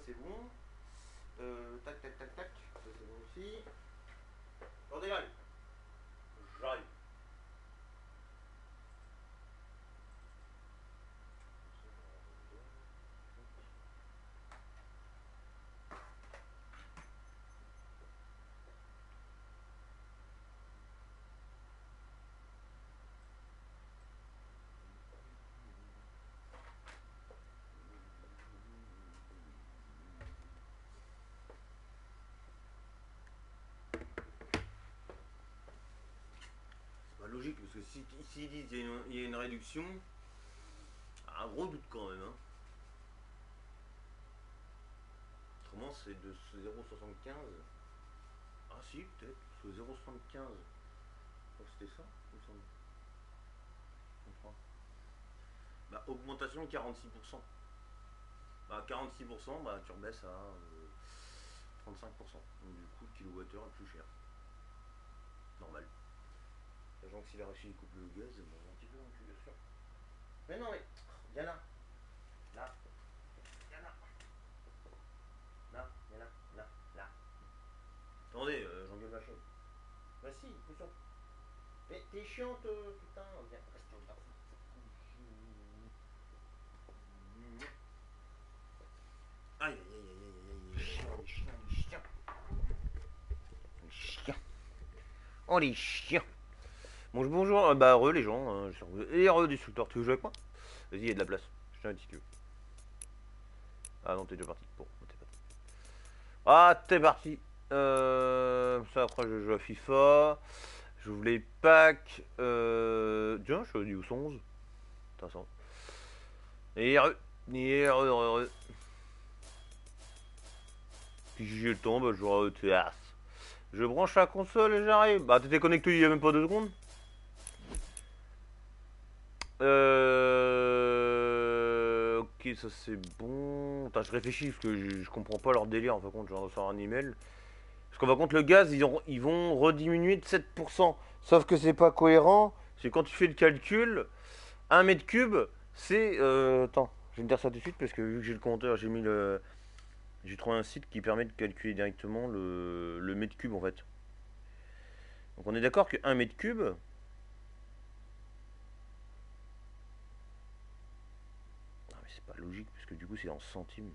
c'est bon. Tac, tac, tac, tac. Ça c'est bon aussi. Attendez, j'arrive. J'arrive. C'est pas logique parce que si ils disent qu'il y a une réduction, un gros doute quand même. Hein. Autrement, c'est de 0,75. Ah si, peut-être, parce que 0,75. Je crois que c'était ça, il me semble. Je crois. Bah, augmentation de 46%. Bah, 46%, bah, tu rebaisses à 35%. Donc, du coup, le kilowattheure est plus cher. Normal. Sachant que s'il a réussi à couper le gaz, bon, un petit peu non plus, bien sûr. Mais non, mais. Viens là. Là. Viens là. Là. Viens là. Là. Là. Attendez, j'engueule ma chaîne. Bah si, pousse ça. Mais t'es chiante, putain. Viens, reste là. Aïe, aïe, aïe, aïe, aïe, aïe, aïe, les chiens, les chiens. Les chiens. Oh, les chiens. Bonjour, bonjour. Bah, heureux les gens. Et heureux destructeur. Tu veux jouer avec moi? Vas-y, il y a de la place. Je t'invite si tu veux. Ah non, t'es déjà parti. Bon, t'es parti. Ah, t'es parti. Ça, après, je joue à FIFA. J'ouvre les packs. Tiens, je suis au niveau 11. Intéressant. Et heureux. Et heureux, heureux. Puis si j'ai le temps, bah, je jouerai au théâtre. Je branche la console et j'arrive. Bah, t'étais connecté il y a même pas 2 secondes. Ok, ça c'est bon. Attends, je réfléchis parce que je comprends pas leur délire. En fin de compte, je vais recevoir un email. Parce qu'en fin de compte, le gaz, ils vont rediminuer de 7%. Sauf que c'est pas cohérent. C'est quand tu fais le calcul, 1 mètre cube, c'est. Attends, je vais me dire ça tout de suite parce que vu que j'ai le compteur, j'ai mis le. J'ai trouvé un site qui permet de calculer directement le mètre cube en fait. Donc on est d'accord que 1 mètre cube. Non mais c'est pas logique parce que du coup c'est en centimes.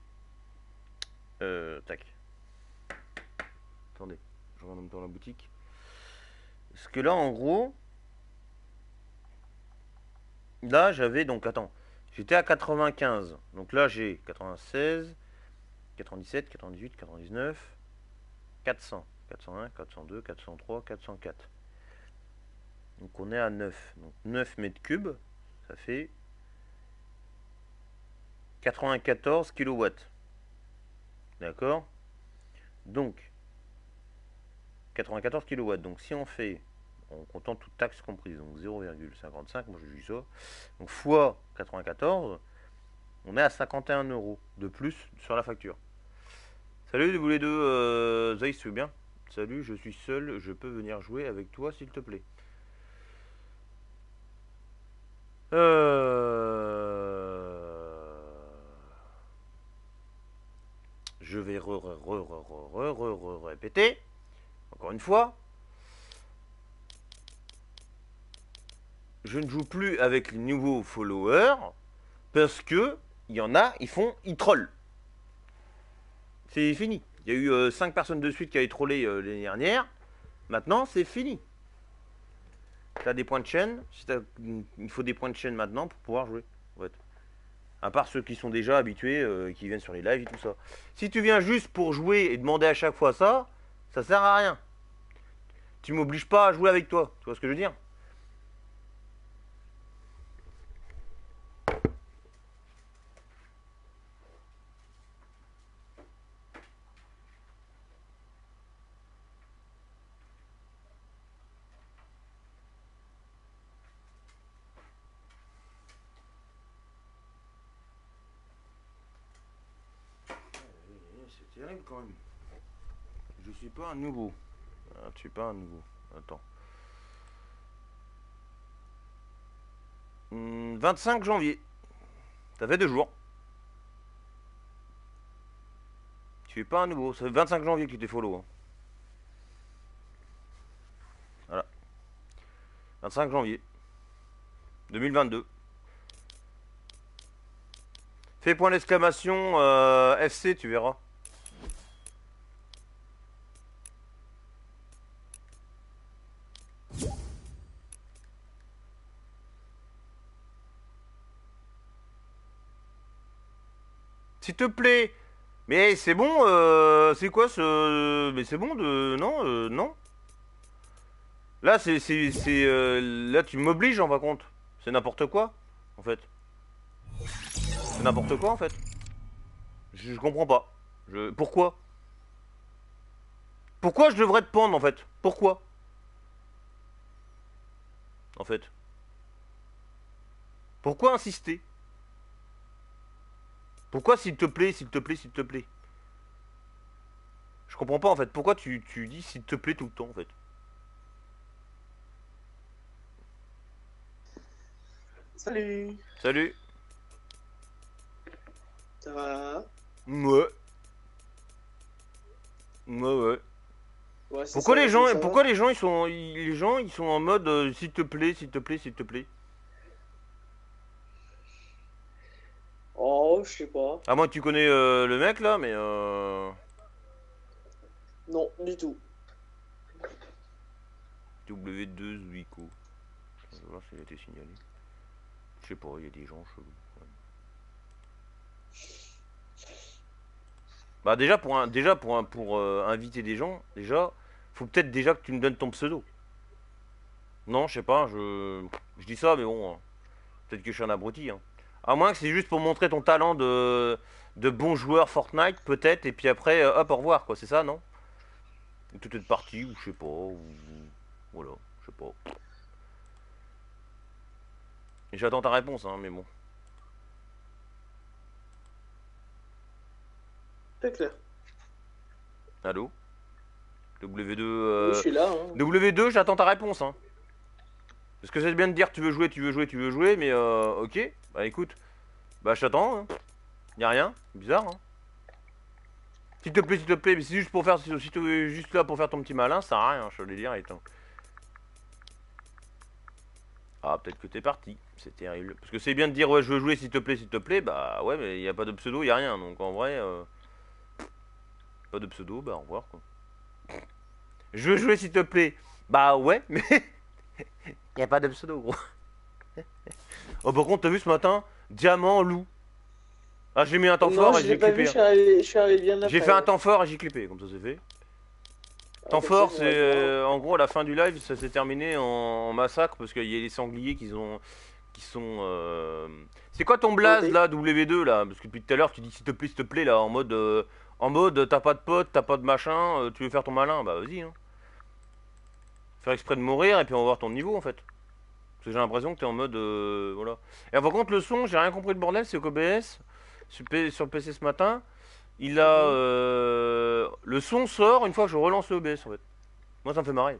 Tac. Attendez, je regarde en même temps la boutique. Parce que là en gros. Là j'avais donc. Attends. J'étais à 95. Donc là j'ai 96, 97, 98, 99, 400. 401, 402, 403, 404. Donc on est à 9. Donc 9 mètres cubes, ça fait 94 kilowatts. D'accord? Donc 94 kilowatts. Donc si on fait, en comptant toute taxe comprise, donc 0,55, moi je dis ça, donc fois 94, on est à 51 euros de plus sur la facture. Salut vous les deux, Zeiss, tu veux bien? Salut, je suis seul, je peux venir jouer avec toi s'il te plaît. Je vais répéter, encore une fois. Je ne joue plus avec les nouveaux followers parce que il y en a, ils trollent. C'est fini. Il y a eu 5 personnes de suite qui avaient trollé l'année dernière. Maintenant, c'est fini. Tu as des points de chaîne. Il faut des points de chaîne maintenant pour pouvoir jouer. En fait. À part ceux qui sont déjà habitués, qui viennent sur les lives et tout ça. Si tu viens juste pour jouer et demander à chaque fois ça, ça sert à rien. Tu m'obliges pas à jouer avec toi. Tu vois ce que je veux dire? C'est terrible quand même. Je suis pas un nouveau. Ah, je suis pas un nouveau. Attends. 25 janvier. Ça fait 2 jours. Tu es pas un nouveau. Ça fait 25 janvier que tu t'es follow. Hein. Voilà. 25 janvier 2022. Fais point d'exclamation FC, tu verras. S'il te plaît. Mais c'est bon, c'est quoi ce... Mais c'est bon de... Non, non. Là, là, tu m'obliges en fin de compte. C'est n'importe quoi, en fait. C'est n'importe quoi, en fait. Je comprends pas. Pourquoi? Pourquoi je devrais te pendre, en fait? Pourquoi? En fait. Pourquoi insister? Pourquoi s'il te plaît, s'il te plaît, s'il te plaît? Je comprends pas, en fait. Pourquoi tu dis s'il te plaît tout le temps, en fait? Salut, Salut. ça va? Ouais. Ouais. Ouais, c'est Pourquoi ça, les c'est gens, ça. pourquoi les gens ils sont en mode s'il te plaît, s'il te plaît, s'il te plaît. Oh, je sais pas. À moins que tu connais le mec là, mais Non, du tout. W2 Zuiko. Je vais voir s'il a été signalé. Je sais pas, il y a des gens chelous. Ouais. Bah pour inviter des gens, déjà, faut peut-être déjà que tu me donnes ton pseudo. Non, je sais pas, je dis ça, mais bon, peut-être que je suis un abruti. Hein. À moins que c'est juste pour montrer ton talent de bon joueur Fortnite, peut-être, et puis après, hop, au revoir, quoi, c'est ça, non? Ou tout est parti, ou je sais pas, ou... Voilà, je sais pas. Et j'attends ta réponse, hein, mais bon. C'est clair. Allô? W2... Oui, je suis là, hein. W2, j'attends ta réponse, hein. Parce que c'est bien de dire tu veux jouer, tu veux jouer, tu veux jouer, mais ok. Bah écoute, bah je t'attends, hein. Y'a rien, bizarre, hein. S'il te plaît, mais c'est juste pour faire... Si tu es juste là pour faire ton petit malin, ça sert à rien, je te le dis, attends. Ah, peut-être que t'es parti, c'est terrible. Parce que c'est bien de dire ouais, je veux jouer, s'il te plaît, bah ouais, mais il n'y a pas de pseudo, il n'y a rien. Donc en vrai, pas de pseudo, bah au revoir quoi. Je veux jouer, s'il te plaît, bah ouais, mais il n'y a pas de pseudo, gros. Oh, par contre, t'as vu ce matin, diamant, loup. Ah, j'ai mis un temps Non, fort et je l'ai j'ai pas vu, clippé. Hein. je suis arrivé bien J'ai après. fait un Ouais. temps fort et j'ai clippé, comme ça c'est fait. Ah, Temps comme ça, fort, je c'est m'aurais dit, bravo. en gros à la fin du live, ça s'est terminé en massacre parce qu'il y a les sangliers qui sont. C'est quoi ton blaze Planté. là, W2 là? Parce que depuis tout à l'heure tu dis s'il te plaît là, en mode t'as pas de pote, t'as pas de machin, tu veux faire ton malin, bah vas-y. Hein. Faire exprès de mourir et puis on va voir ton niveau en fait. Parce que j'ai l'impression que t'es en mode voilà. Et par contre le son, j'ai rien compris le bordel, c'est qu'OBS sur le PC ce matin, il a Mhm. le son sort une fois que je relance le OBS en fait. Moi ça me fait marrer.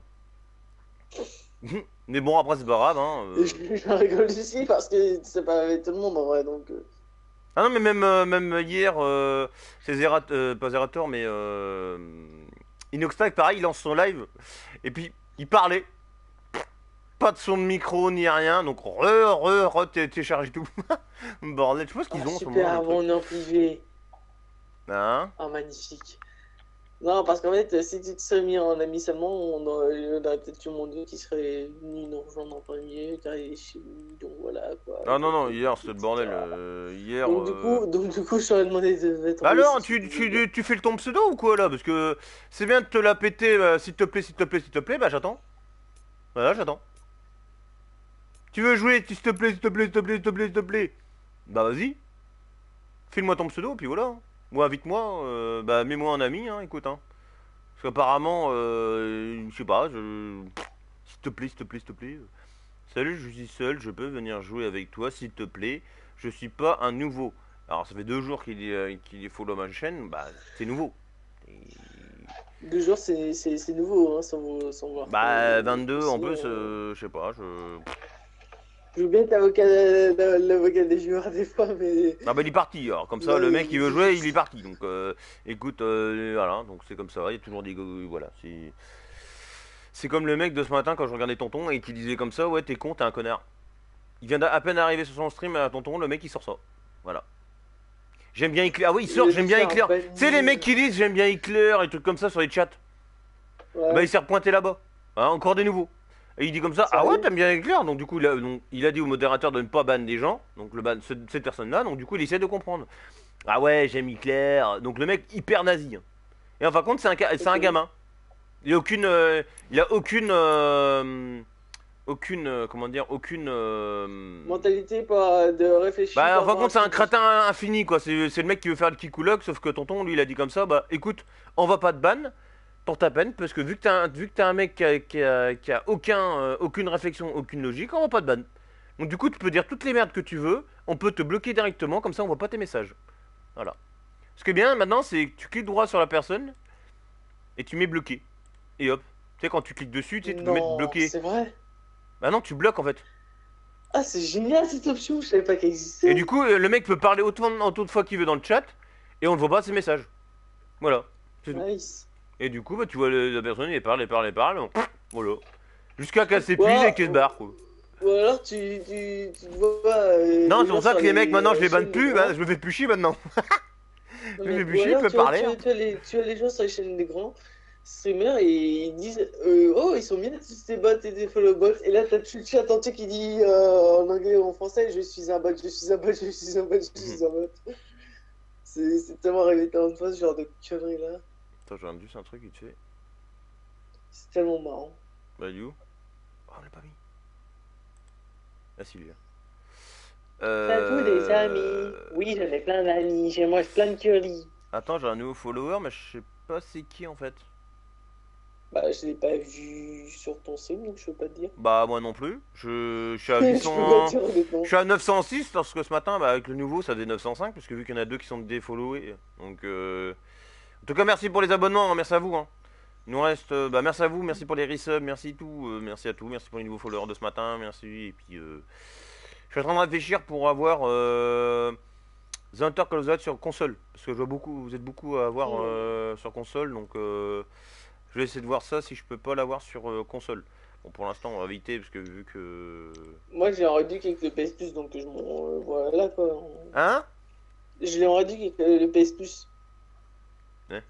Mais bon, après, c'est pas grave, hein. Et je rigole ici parce que c'est pas avec tout le monde en vrai, donc... Ah non, mais même hier, c'est pas Zerator, mais Inoxtag, pareil, il lance son live, et puis il parlait. Pas de son de micro ni rien, donc t'es chargé tout. Bordel, je sais pas ce Ah, qu'ils ont en ce moment, les super, trucs. bon, on est en privé. Hein? Ah, magnifique. Non, parce qu'en fait, si tu te serais mis en ami seulement, on aurait peut-être tout le monde qui serait venu nous rejoindre en premier, carré chez nous, donc voilà, quoi, Ah non, non, quelques hier, likes, c'était le bordel. etc. Hier. Donc du coup, je t'aurais demandé de mettre Bah envoyer alors, si tu voulais bien. tu fais le ton pseudo ou quoi, là? Parce que c'est bien de te la péter, s'il te plaît, s'il te plaît, s'il te plaît, bah j'attends. Voilà, j'attends. Tu veux jouer, s'il te plaît, s'il te plaît, s'il te plaît, s'il te plaît, s'il te plaît. Bah vas-y, file-moi ton pseudo, puis voilà. Ou invite-moi, bah mets-moi en ami, hein, écoute. Hein. Parce qu'apparemment, je sais pas, s'il te plaît, s'il te plaît, s'il te plaît. Salut, je suis seul, je peux venir jouer avec toi, s'il te plaît. Je suis pas un nouveau. Alors ça fait 2 jours qu'il est follow ma chaîne, bah c'est nouveau. Et... 2 jours, c'est nouveau, hein, sans voir Bah trop 22 en aussi. plus, je sais pas, je... Je veux bien être l'avocat des joueurs des fois, mais. Ah bah il est parti, alors comme ça Ouais, le mec il veut jouer, il est parti. Donc écoute, voilà, donc c'est comme ça, il y a toujours des... voilà, c'est comme le mec de ce matin quand je regardais Tonton et qui disait comme ça, ouais t'es con, t'es un connard. Il vient à peine d'arriver sur son stream à Tonton, le mec il sort ça. Voilà. J'aime bien Hitler. Ah oui, il sort, j'aime bien Hitler. Tu sais, les mecs qui disent j'aime bien Hitler et trucs comme ça sur les chats. Ouais. Bah, il s'est repointé là-bas. Hein, encore des nouveaux. Et il dit comme ça, ah ouais, t'aimes bien Hitler. Donc, du coup, il a dit au modérateur de ne pas ban des gens. Donc, le ban, cette personne-là. Donc, du coup, il essaie de comprendre. Ah ouais, j'aime Hitler. Donc, le mec hyper nazi. Et en fin de compte, c'est un gamin. Il a aucune. Il a aucune. Comment dire, aucune mentalité pas de réfléchir. bah en fin de compte c'est un crétin infini quoi, c'est le mec qui veut faire le kikoulok, sauf que Tonton lui il a dit comme ça, bah écoute, on va pas te ban pour ta peine, parce que vu que t'es un mec qui a aucune réflexion, aucune logique, on va pas te ban. Donc du coup tu peux dire toutes les merdes que tu veux, on peut te bloquer directement, comme ça on voit pas tes messages. Voilà. Ce qui est bien maintenant c'est que tu cliques droit sur la personne et tu mets bloqué. Et hop. Tu sais quand tu cliques dessus, tu sais, tu peux mettre bloqué. C'est vrai. Bah non, tu bloques en fait. Ah, c'est génial cette option, je savais pas qu'elle existait. Et du coup, le mec peut parler autant de fois qu'il veut dans le chat et on ne voit pas ses messages. Voilà. Nice. Et du coup, bah, tu vois la personne, il parle. Voilà. Jusqu'à qu'elle s'épuise et qu'elle se barre, quoi. Ou alors tu vois. Non, c'est pour ça que les mecs, maintenant, je les banne plus, bah, je me fais plus chier maintenant. Je me fais plus chier, je peux parler. Tu as les gens sur les chaînes des grands streamers et ils disent oh, ils sont bien tous ces bots et des follow bots. Et là, t'as tout le chat entier qui dit en anglais ou en français je suis un bot, je suis un bot, je suis un bot, je suis un bot. C'est tellement arrivé tellement de fois ce genre de conneries là. Attends, je regarde juste un truc vite fait. C'est tellement marrant. Bah, du coup. Oh, on l'a pas mis. Ah, si, lui là. T'as tous des amis. Oui, j'en ai plein d'amis. J'ai mange plein de curry. Attends, j'ai un nouveau follower, mais je sais pas c'est qui en fait. Bah, je l'ai pas vu sur ton stream, donc je peux pas te dire. Bah, moi non plus. Je suis à Je peux 800. pas te dire honnêtement. Je suis à 906 parce que ce matin, bah, avec le nouveau, ça faisait 905 parce que vu qu'il y en a deux qui sont défollowés. Donc, en tout cas, merci pour les abonnements, hein, merci à vous. Hein. Il nous reste, bah, merci à vous, merci pour les resubs, merci tout, merci à tout, merci pour les nouveaux followers de ce matin, merci. Et puis, je suis en train de réfléchir pour avoir The Hunter Call of the Dead sur console parce que je vois beaucoup, vous êtes beaucoup à avoir sur console, donc je vais essayer de voir ça si je peux pas l'avoir sur console. Bon, pour l'instant, on va éviter parce que vu que. Moi, je l'ai en réduit avec le PS Plus, donc je m'en. voilà quoi. Hein? Je l'ai en réduit avec le PS Plus. Ouais.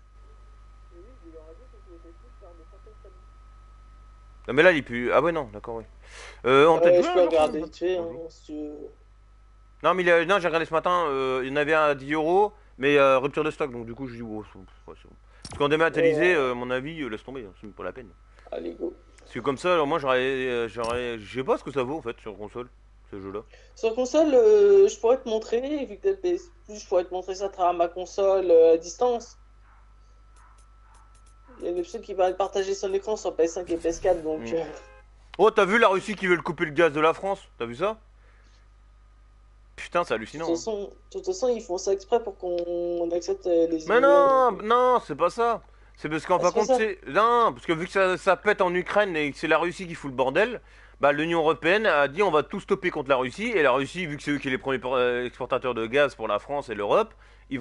Non, mais là, il est plus. Ah, ouais, non, d'accord, oui. On peut Je peux regarder vite fait, hein, si tu veux. Non, mais non, j'ai regardé ce matin, il y en avait un à 10 €, mais rupture de stock, donc du coup, je dis, oh, c'est bon. Parce qu'en dématérialisé, mon avis, laisse tomber, c'est même pas la peine. Allez, go. Parce que comme ça, alors moi, je sais pas ce que ça vaut en fait sur console, ce jeu-là. Sur console, je pourrais te montrer, vu que t'as le PS Plus, je pourrais te montrer ça à travers ma console à distance. Il y a une option qui permet de partager son écran sur PS5 et PS4, donc. Oh, t'as vu la Russie qui veut le couper le gaz de la France? T'as vu ça? Putain, c'est hallucinant. De toute façon, ils font ça exprès pour qu'on accepte les. Mais non, non, c'est pas ça. C'est parce qu'en fin de compte, c'est. Non, parce que vu que ça pète en Ukraine et que c'est la Russie qui fout le bordel, bah l'Union Européenne a dit on va tout stopper contre la Russie. Et la Russie, vu que c'est eux qui sont les premiers exportateurs de gaz pour la France et l'Europe, ils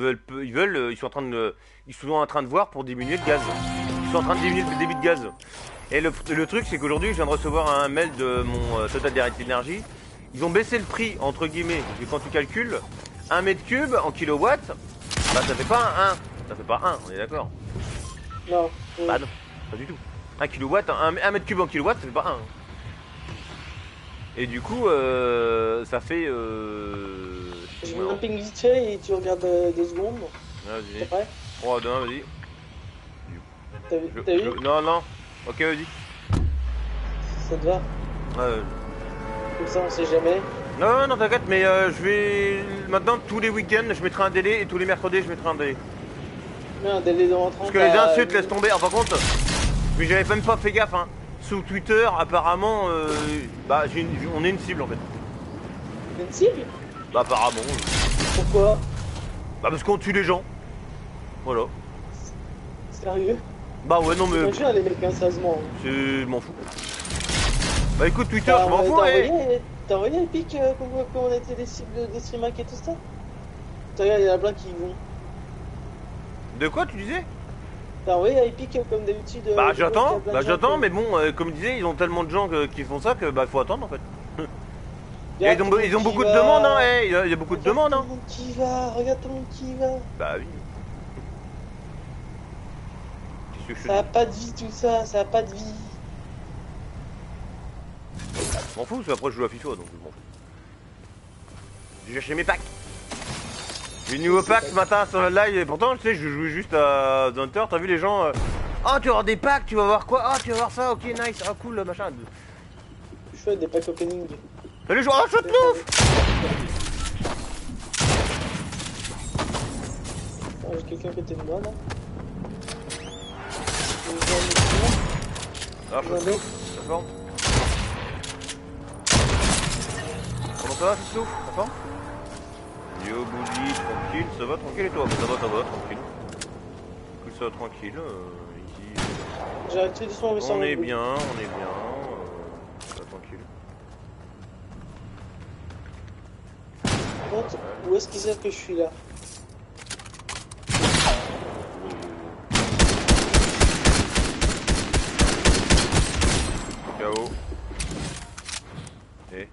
sont en train de voir pour diminuer le gaz. Ils sont en train de diminuer le débit de gaz. Et le truc, c'est qu'aujourd'hui, je viens de recevoir un mail de mon Total Direct Energy. Ils ont baissé le prix, entre guillemets, parce que quand tu calcules, 1 mètre cube en kilowatts, bah ça fait pas un 1. Ça fait pas 1, on est d'accord? Non. Bah non, pas du tout. 1 kilowatt, 1 mètre cube en kilowatts, ça fait pas 1. Et du coup, ça fait... Je mets un ping vite fait et tu regardes 2 secondes. Vas-y. C'est prêt? 3, 2, 1, vas-y. T'as vu? Non, non. Ok, vas-y. Ça te va? Comme ça, on sait jamais. Non, non, t'inquiète, mais je vais... Maintenant, tous les week-ends, je mettrai un délai et tous les mercredis, je mettrai un délai. Mais un délai de rentrant. Parce que les insultes laissent tomber. Par contre, mais j'avais même pas fait gaffe, hein. Sous Twitter, apparemment, bah, on est une cible en fait. Une cible? Bah, apparemment. Pourquoi? Bah, parce qu'on tue les gens. Voilà. Sérieux? Bah, ouais, non, mais. C'est pas les mecs, hein, sérieusement. Je m'en fous. Bah écoute, Twitter, je m'en fous, T'as envoyé Epic qu'on voit qu'on était des cibles des streamers et tout ça? Regarde, il y en a plein qui y vont. De quoi tu disais? T'as envoyé à Epic comme d'habitude? J'attends, mais bon, comme je disais, ils ont tellement de gens qui font ça que bah faut attendre en fait. Ils ont beaucoup de demandes, hein, il y a beaucoup de demandes, hein. Regarde tout le monde qui va. Bah oui. Ça a pas de vie tout ça, ça a pas de vie. Je m'en fous, parce qu'après je joue à FIFA donc je m'en fous. J'ai acheté mes packs. J'ai une nouveau pack ce matin sur le live et pourtant tu sais je jouais juste à Hunter, t'as vu les gens oh tu vas avoir des packs, tu vas voir quoi? Oh tu vas voir ça, ok nice, ah cool machin. Je fais des packs opening. Salut joueurs, oh shot louf. J'ai quelqu'un à côté de moi là. Ah shot louf, ça forme. Comment ça va shot louf, ça forme? Yo Bougie, tranquille, ça va tranquille et toi? Ça va, tranquille. Écoute ça tranquille, ici. J'ai arrêté de son On est bien, ça va tranquille. Où est-ce qu'ils savent que je suis là? KO. Et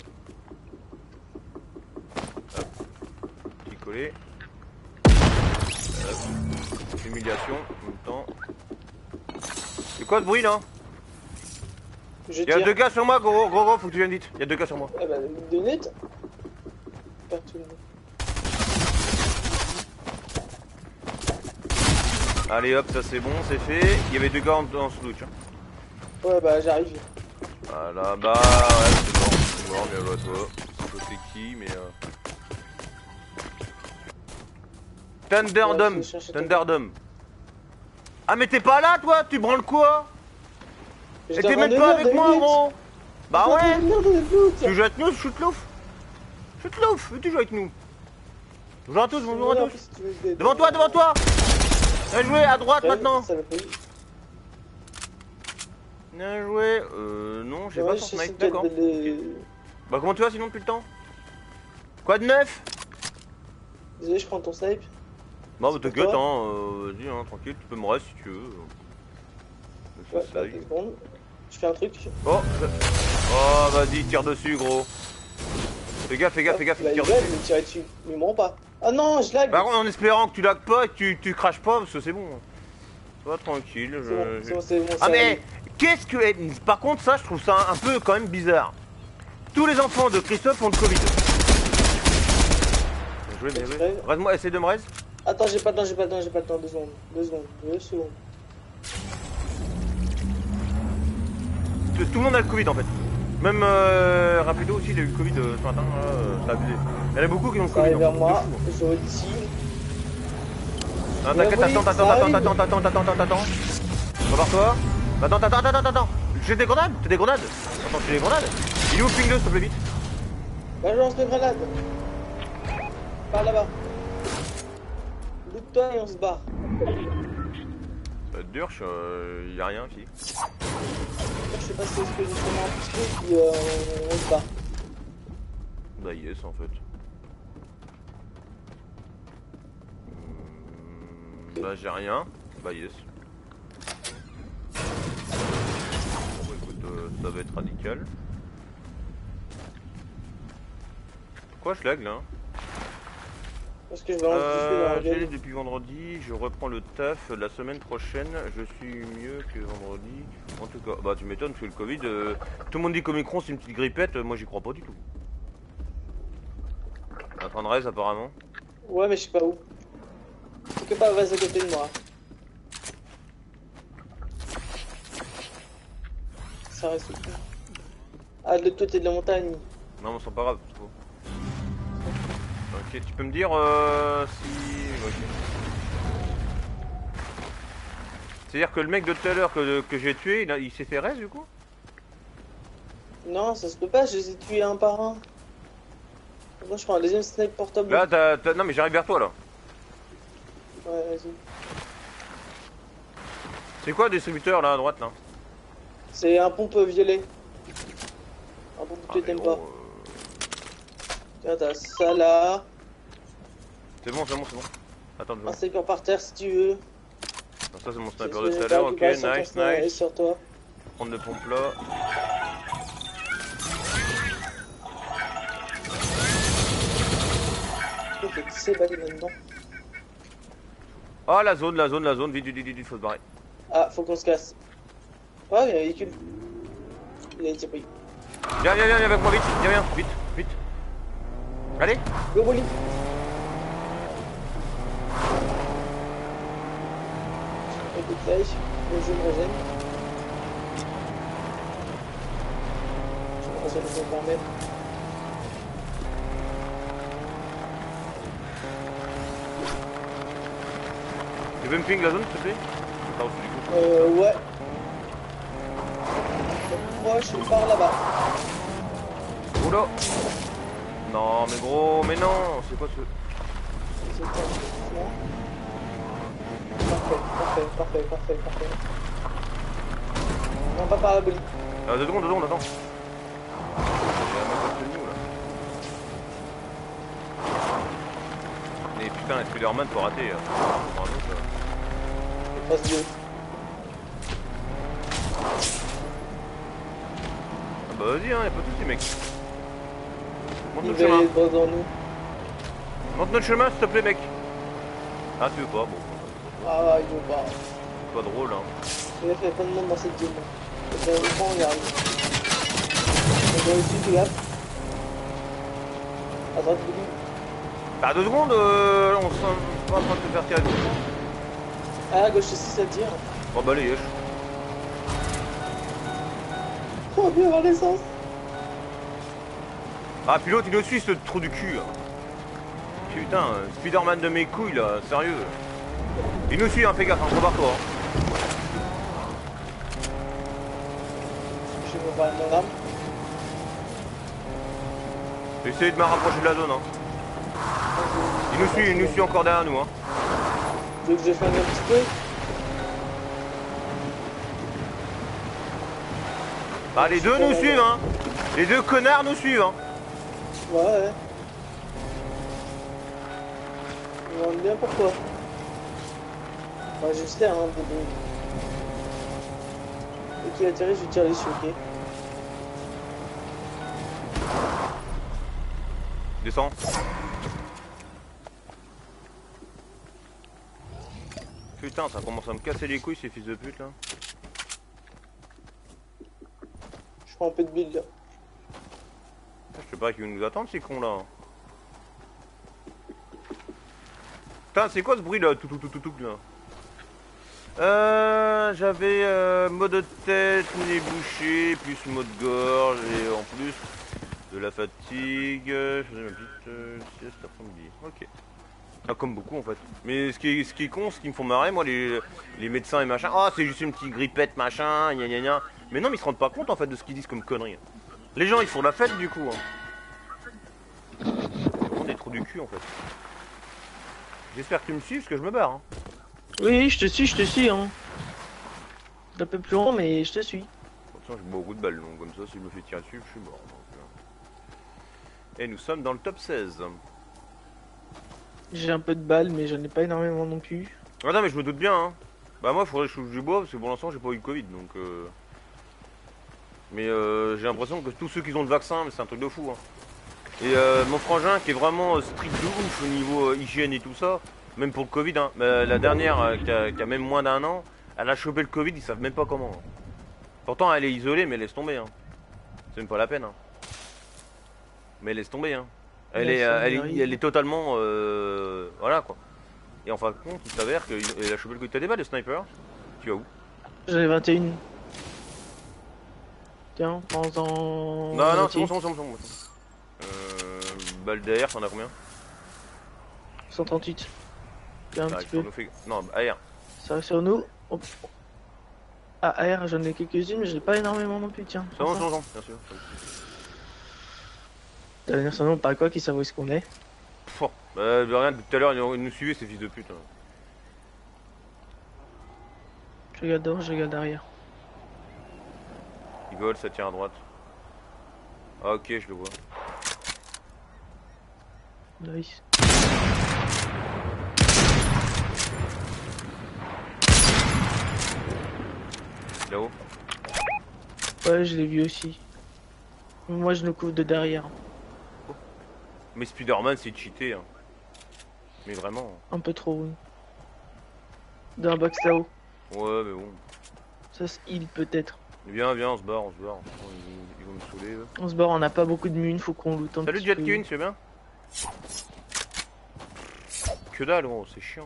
collé. Humiliation en même temps. C'est quoi ce bruit là? Il y a 2 gars sur moi, gros, faut que tu viennes vite. Il y a 2 gars sur moi. Ah bah, 2 net. Partout. Allez hop, ça c'est bon, c'est fait. Il y avait 2 gars en slouch. Hein. Ouais bah j'arrive. Voilà, bah ouais, c'est mort, mais bah toi. Je sais qui, mais Thunderdome. Ah mais t'es pas là toi, tu branles quoi? Et t'es même pas avec moi gros. Bah ouais. Tu joues avec nous, shootlouf. Tu joues avec nous. Bonjour à tous, bonjour à tous. Devant toi. Bien joué, à droite maintenant. Bien joué, non, j'ai pas ton snipe, d'accord. Bah comment tu vas sinon depuis le temps? Quoi de neuf? Désolé, je prends ton snipe. Bah t'inquiète, hein, vas-y, hein, tranquille, tu peux me rester si tu veux. Ouais, bah, je fais un truc. Oh, vas-y, tire dessus, gros. Fais gaffe, il tire dessus. Mais moi pas. Ah non, je lag. Bah en espérant que tu lags pas et que tu craches pas, parce que c'est bon. Va tranquille. C'est bon, ah mais, qu'est-ce que... Par contre, ça, je trouve ça un peu quand même bizarre. Tous les enfants de Christophe ont le Covid. Reste-moi, essaie de me raise. Attends, j'ai pas le temps, 2 secondes. Tout le monde a le Covid en fait. Même Rapido aussi, il a eu le Covid ce matin, c'est abusé. Il y en a beaucoup qui ont le Covid. Vers moi, je ici. Non, t'inquiète, attends. Va voir toi. Attends. J'ai des grenades. T'as des grenades? Attends, j'ai des grenades. Il est où ping 2 s'il te plaît vite? Bah, je lance des grenades. Par là-bas. Loot-toi et on se barre. Ça va être dur, y'a rien ici. Je sais pas si c'est ce que j'ai fait un petit peu, puis on se barre. Bah yes en fait. Bah j'ai rien. Bah yes. Bon bah écoute, ça va être radical. Pourquoi je lag là? Parce que je balance du j'ai depuis vendredi, je reprends le taf la semaine prochaine, je suis mieux que vendredi. En tout cas, bah tu m'étonnes parce que le Covid, tout le monde dit qu'Omicron c'est une petite grippette, moi j'y crois pas du tout. Un train de raise apparemment. Ouais mais je sais pas où. Quelque part vas à côté de moi. Ça reste tout. Ah de l'autre côté de la montagne. Non mais c'est pas grave, c'est faux. Ok, tu peux me dire si... Ok. C'est-à-dire que le mec de tout à l'heure que j'ai tué, il s'est fait raise du coup? Non, ça se peut pas, je les ai tués un par un. Moi je prends un deuxième snipe portable. Là, non mais j'arrive vers toi là. Ouais, vas-y. C'est quoi le distributeur là à droite là? C'est un pompe violet. que t'aimes pas. Tiens, t'as ça là. C'est bon, c'est bon, c'est bon. Attends, Un sniper par terre si tu veux. Non, ça c'est mon C'est sniper ce de que tout j'ai à pas l'heure, ok, récupéré sur ton nice, sniper et nice. sur toi. Prendre le pompe là. Ok, tu sais baller là-dedans. Oh la zone, vite, vite, vite, vite, faut se barrer. Ah, faut qu'on se casse. Ah, il y a un véhicule. Il a été pris. Viens, viens, viens avec moi, vite, viens, viens, vite, vite. Allez. Go Bolly. Écoute, là, le jeu me régène. Je vais me permettre. Tu veux me ping la zone, s'il te plaît? Je sais pas où c'est du coup. Ouais. Moi, je suis par là-bas. Oula. Non, mais gros, mais non, c'est quoi ce... C'est quoi, parfait, parfait, parfait, parfait. Non, pas par la Bolly. 2 secondes, attends. Il y a même pas de nous là. Et putain, les Spider-Man faut rater. Bravo, ça. Passe Dieu. Ah bah vas-y, hein, y'a pas de soucis, mec. Monte Il notre va chemin. être devant nous. Monte notre chemin, s'il te plaît, mec. Ah, tu veux pas, bon. Ah, il veut pas. C'est pas drôle, hein. Il a fait plein de monde dans cette zone. Et bien, au moment, il arrive. On va aussi, tu gaffe. À droite, Bolly. Bah 2 secondes, on s'en pas en train de te faire tirer dessus. Ah, à gauche aussi, ça tire. Oh bah les yesh. Oh, bien avoir l'essence. Ah, puis l'autre il nous suit ce trou du cul. Hein. Putain, Spider-Man de mes couilles là, sérieux. Il nous suit, hein, fais gaffe, hein, prépare-toi. Hein. Je vais me parler de mon arme. Essayez de me rapprocher de la zone. Hein. Il nous suit encore derrière nous. Hein. Tu veux que je flingue un petit peu? Ah, les deux nous suivent, hein. Les deux connards nous suivent, hein. Ouais. Je me demande bien pourquoi. Ouais, juste là, hein, bébé. Dès qu'il atterrit, je lui tire dessus, ok? Descends. Putain, ça commence à me casser les couilles ces fils de pute là. Je prends un peu de build là. Je sais pas qui veut nous attendre ces cons là. Putain, c'est quoi ce bruit là? Tout là. J'avais mode tête, nez bouché, plus mode gorge et en plus de la fatigue. Je faisais ma petite sieste après-midi. Ok. Ah, comme beaucoup en fait. Mais ce qui est con, ce qui me font marrer, moi, les médecins et machin. Ah, c'est juste une petite grippette, machin, gna gna gna. Mais non, mais ils se rendent pas compte en fait de ce qu'ils disent comme conneries. Les gens, ils font la fête du coup. Hein. C'est vraiment des trous du cul en fait. J'espère que tu me suis parce que je me barre. Hein. Oui, je te suis, hein. Un peu plus long, mais je te suis. Attention, j'ai beaucoup de balles, donc comme ça, si je me fais tirer dessus, je suis mort. Donc, Et nous sommes dans le top 16. J'ai un peu de balles, mais j'en ai pas énormément non plus. Ah non, mais je me doute bien. Hein. Bah moi, il faudrait que je touche du bois parce que pour l'instant, j'ai pas eu le Covid, donc. Mais j'ai l'impression que tous ceux qui ont le vaccin, mais c'est un truc de fou. Hein. Et mon frangin qui est vraiment strict de ouf au niveau hygiène et tout ça, même pour le Covid, hein. La dernière qui a même moins d'1 an, elle a chopé le Covid, ils savent même pas comment. Hein. Pourtant elle est isolée, mais laisse tomber. Hein. C'est même pas la peine. Hein. Mais laisse tomber. Hein. Elle est totalement... voilà quoi. Et en fin de compte, il s'avère qu'elle a chopé le Covid. T'as des balles de sniper? Tu vas où? J'en ai 21. Tiens, prends-en... Non, c'est bon. Balle d'air, t'en as combien? 138. Tiens, un petit peu. Non, AR. Ça reste sur nous. Hop. Ah, AR, j'en ai quelques-unes, mais j'ai pas énormément non plus, tiens. C'est bon, bien sûr. T'as l'air sur nous, par quoi qu'ils savent où est-ce qu'on est? Rien, tout à l'heure, ils nous suivaient ces fils de pute. Hein. Je regarde devant, je regarde derrière. Ils volent, ça tient à droite. Ah, ok, je le vois. Nice. Là-haut. Ouais, je l'ai vu aussi. Moi, je le couvre de derrière. Mais Spider-Man, c'est cheaté. Hein. Mais vraiment. Un peu trop, oui. Dans un box là-haut. Ouais, mais bon. Ça se heal peut-être. Viens, viens, on se barre, on se barre. Ils vont me saouler. Eux. On se barre, on n'a pas beaucoup de mines, faut qu'on loot un Salut petit peu. Jetkin, tu vas bien? Que dalle, gros, c'est chiant.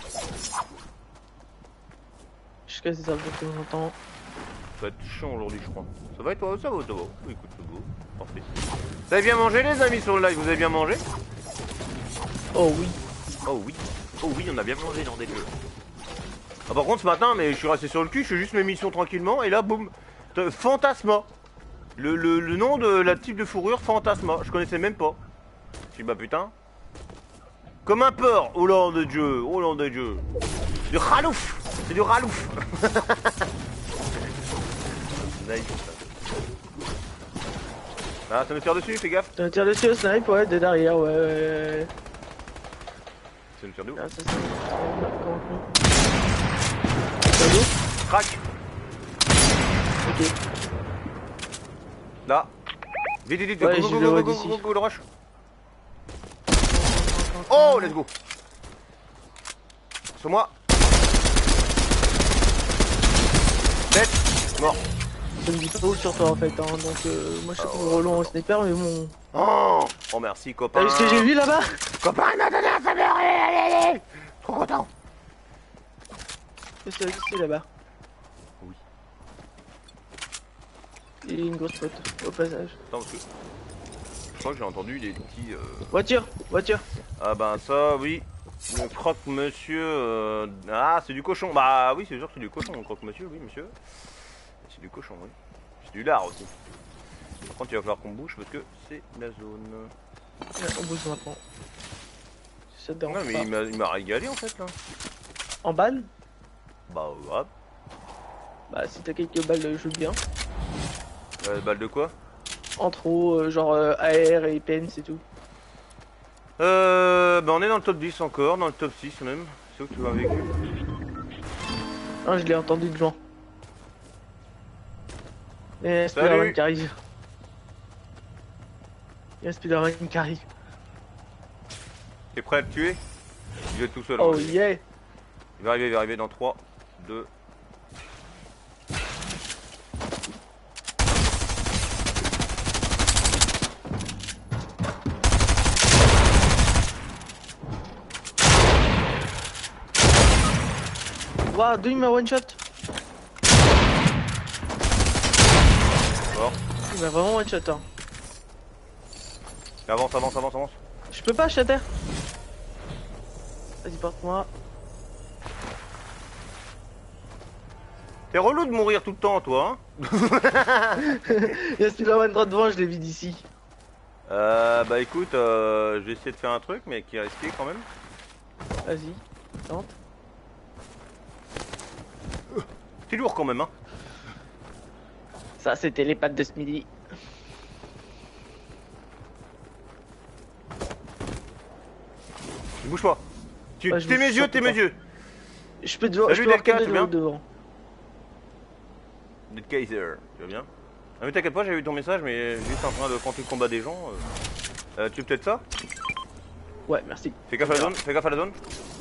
Je casse ça de temps en temps. Ça va être chiant aujourd'hui, je crois. Ça va et toi? Ça va, ça va. Écoute, c'est beau. Parfait. Vous avez bien mangé, les amis, sur le live? Vous avez bien mangé? Oh oui. Oh oui. Oh oui, on a bien mangé dans des jeux. Ah, par contre, ce matin, mais je suis resté sur le cul, je fais juste mes missions tranquillement, et là, boum. Fantasma. Le nom de la type de fourrure, Fantasma. Je connaissais même pas. Je dis, bah putain. Comme un porc. Oh là de Dieu. Oh là de Dieu. Du ralouf. C'est du ralouf. Nice. Ah, ça me tire dessus, fais gaffe. T'as un tir dessus au snipe, ouais, de derrière, ouais. Ça me tire d'où? Ah, ça, c'est... T'as d'où? Crac. Ok. Là. Vite, vite, vite. Ouais, Go, je go, le go, vois go, d'ici. go, go, le rush. Oh, let's go. Sur moi. Tête. Mort. Ça me dit pas où sur toi en fait, hein. Donc moi je sais qu'on relance au sniper, mais bon. Oh merci copain. T'as vu ce que j'ai vu là-bas? Copain, non, non, non, ça me allez. Trop content. Qu'est-ce que c'est là-bas? Oui. Il y a une grosse pote au passage. Attends, parce que je crois que j'ai entendu des petits... Voiture. Ah ben ça, oui. Le croque-monsieur... Ah, c'est du cochon. Bah oui, c'est sûr que c'est du cochon, le croque-monsieur, oui, monsieur. C'est du cochon, oui. C'est du lard aussi. Par contre, il va falloir qu'on bouge parce que c'est la zone. Ouais, on bouge maintenant. Si ça te dérange Ouais, mais pas. il m'a régalé en fait là. En balle? Bah ouais. Bah si t'as quelques balles, je veux bien. Balle de quoi? En trop, genre AR et PN, c'est tout. Bah on est dans le top 10 encore, dans le top 6 même. C'est où que tu vas un véhicule? Ah, je l'ai entendu de loin. Il y a un Spider-Man qui arrive. Il y a un Spider-Man qui arrive. T'es prêt à le tuer? Il est tout seul. Oh hein. yeah! Il va arriver dans 3, 2. Waouh, deux il m'a one shot! Mort. Il m'a vraiment one shot, hein. Avance, avance, avance, avance. Je peux pas, je suis à terre. Vas-y, porte-moi. T'es relou de mourir tout le temps, toi, hein? Il y a Spider-Man droit devant, je l'ai vu d'ici. Bah écoute, je vais essayer de faire un truc, mais qui est risqué quand même. Vas-y, tente. C'est lourd quand même, hein? Ça, c'était les pattes de ce midi. Bouge pas. Ouais, je T'es bouge mes yeux, surtout t'es mes pas. yeux. Je peux devant, Salut, je peux voir Delka, que tu viens devant. Dead Kaiser, tu vas bien? Ah mais t'inquiète pas, j'ai vu ton message, mais juste en train de compter le combat des gens. Tu veux peut-être ça? Ouais, merci. Fais gaffe à la zone, fais gaffe à la zone.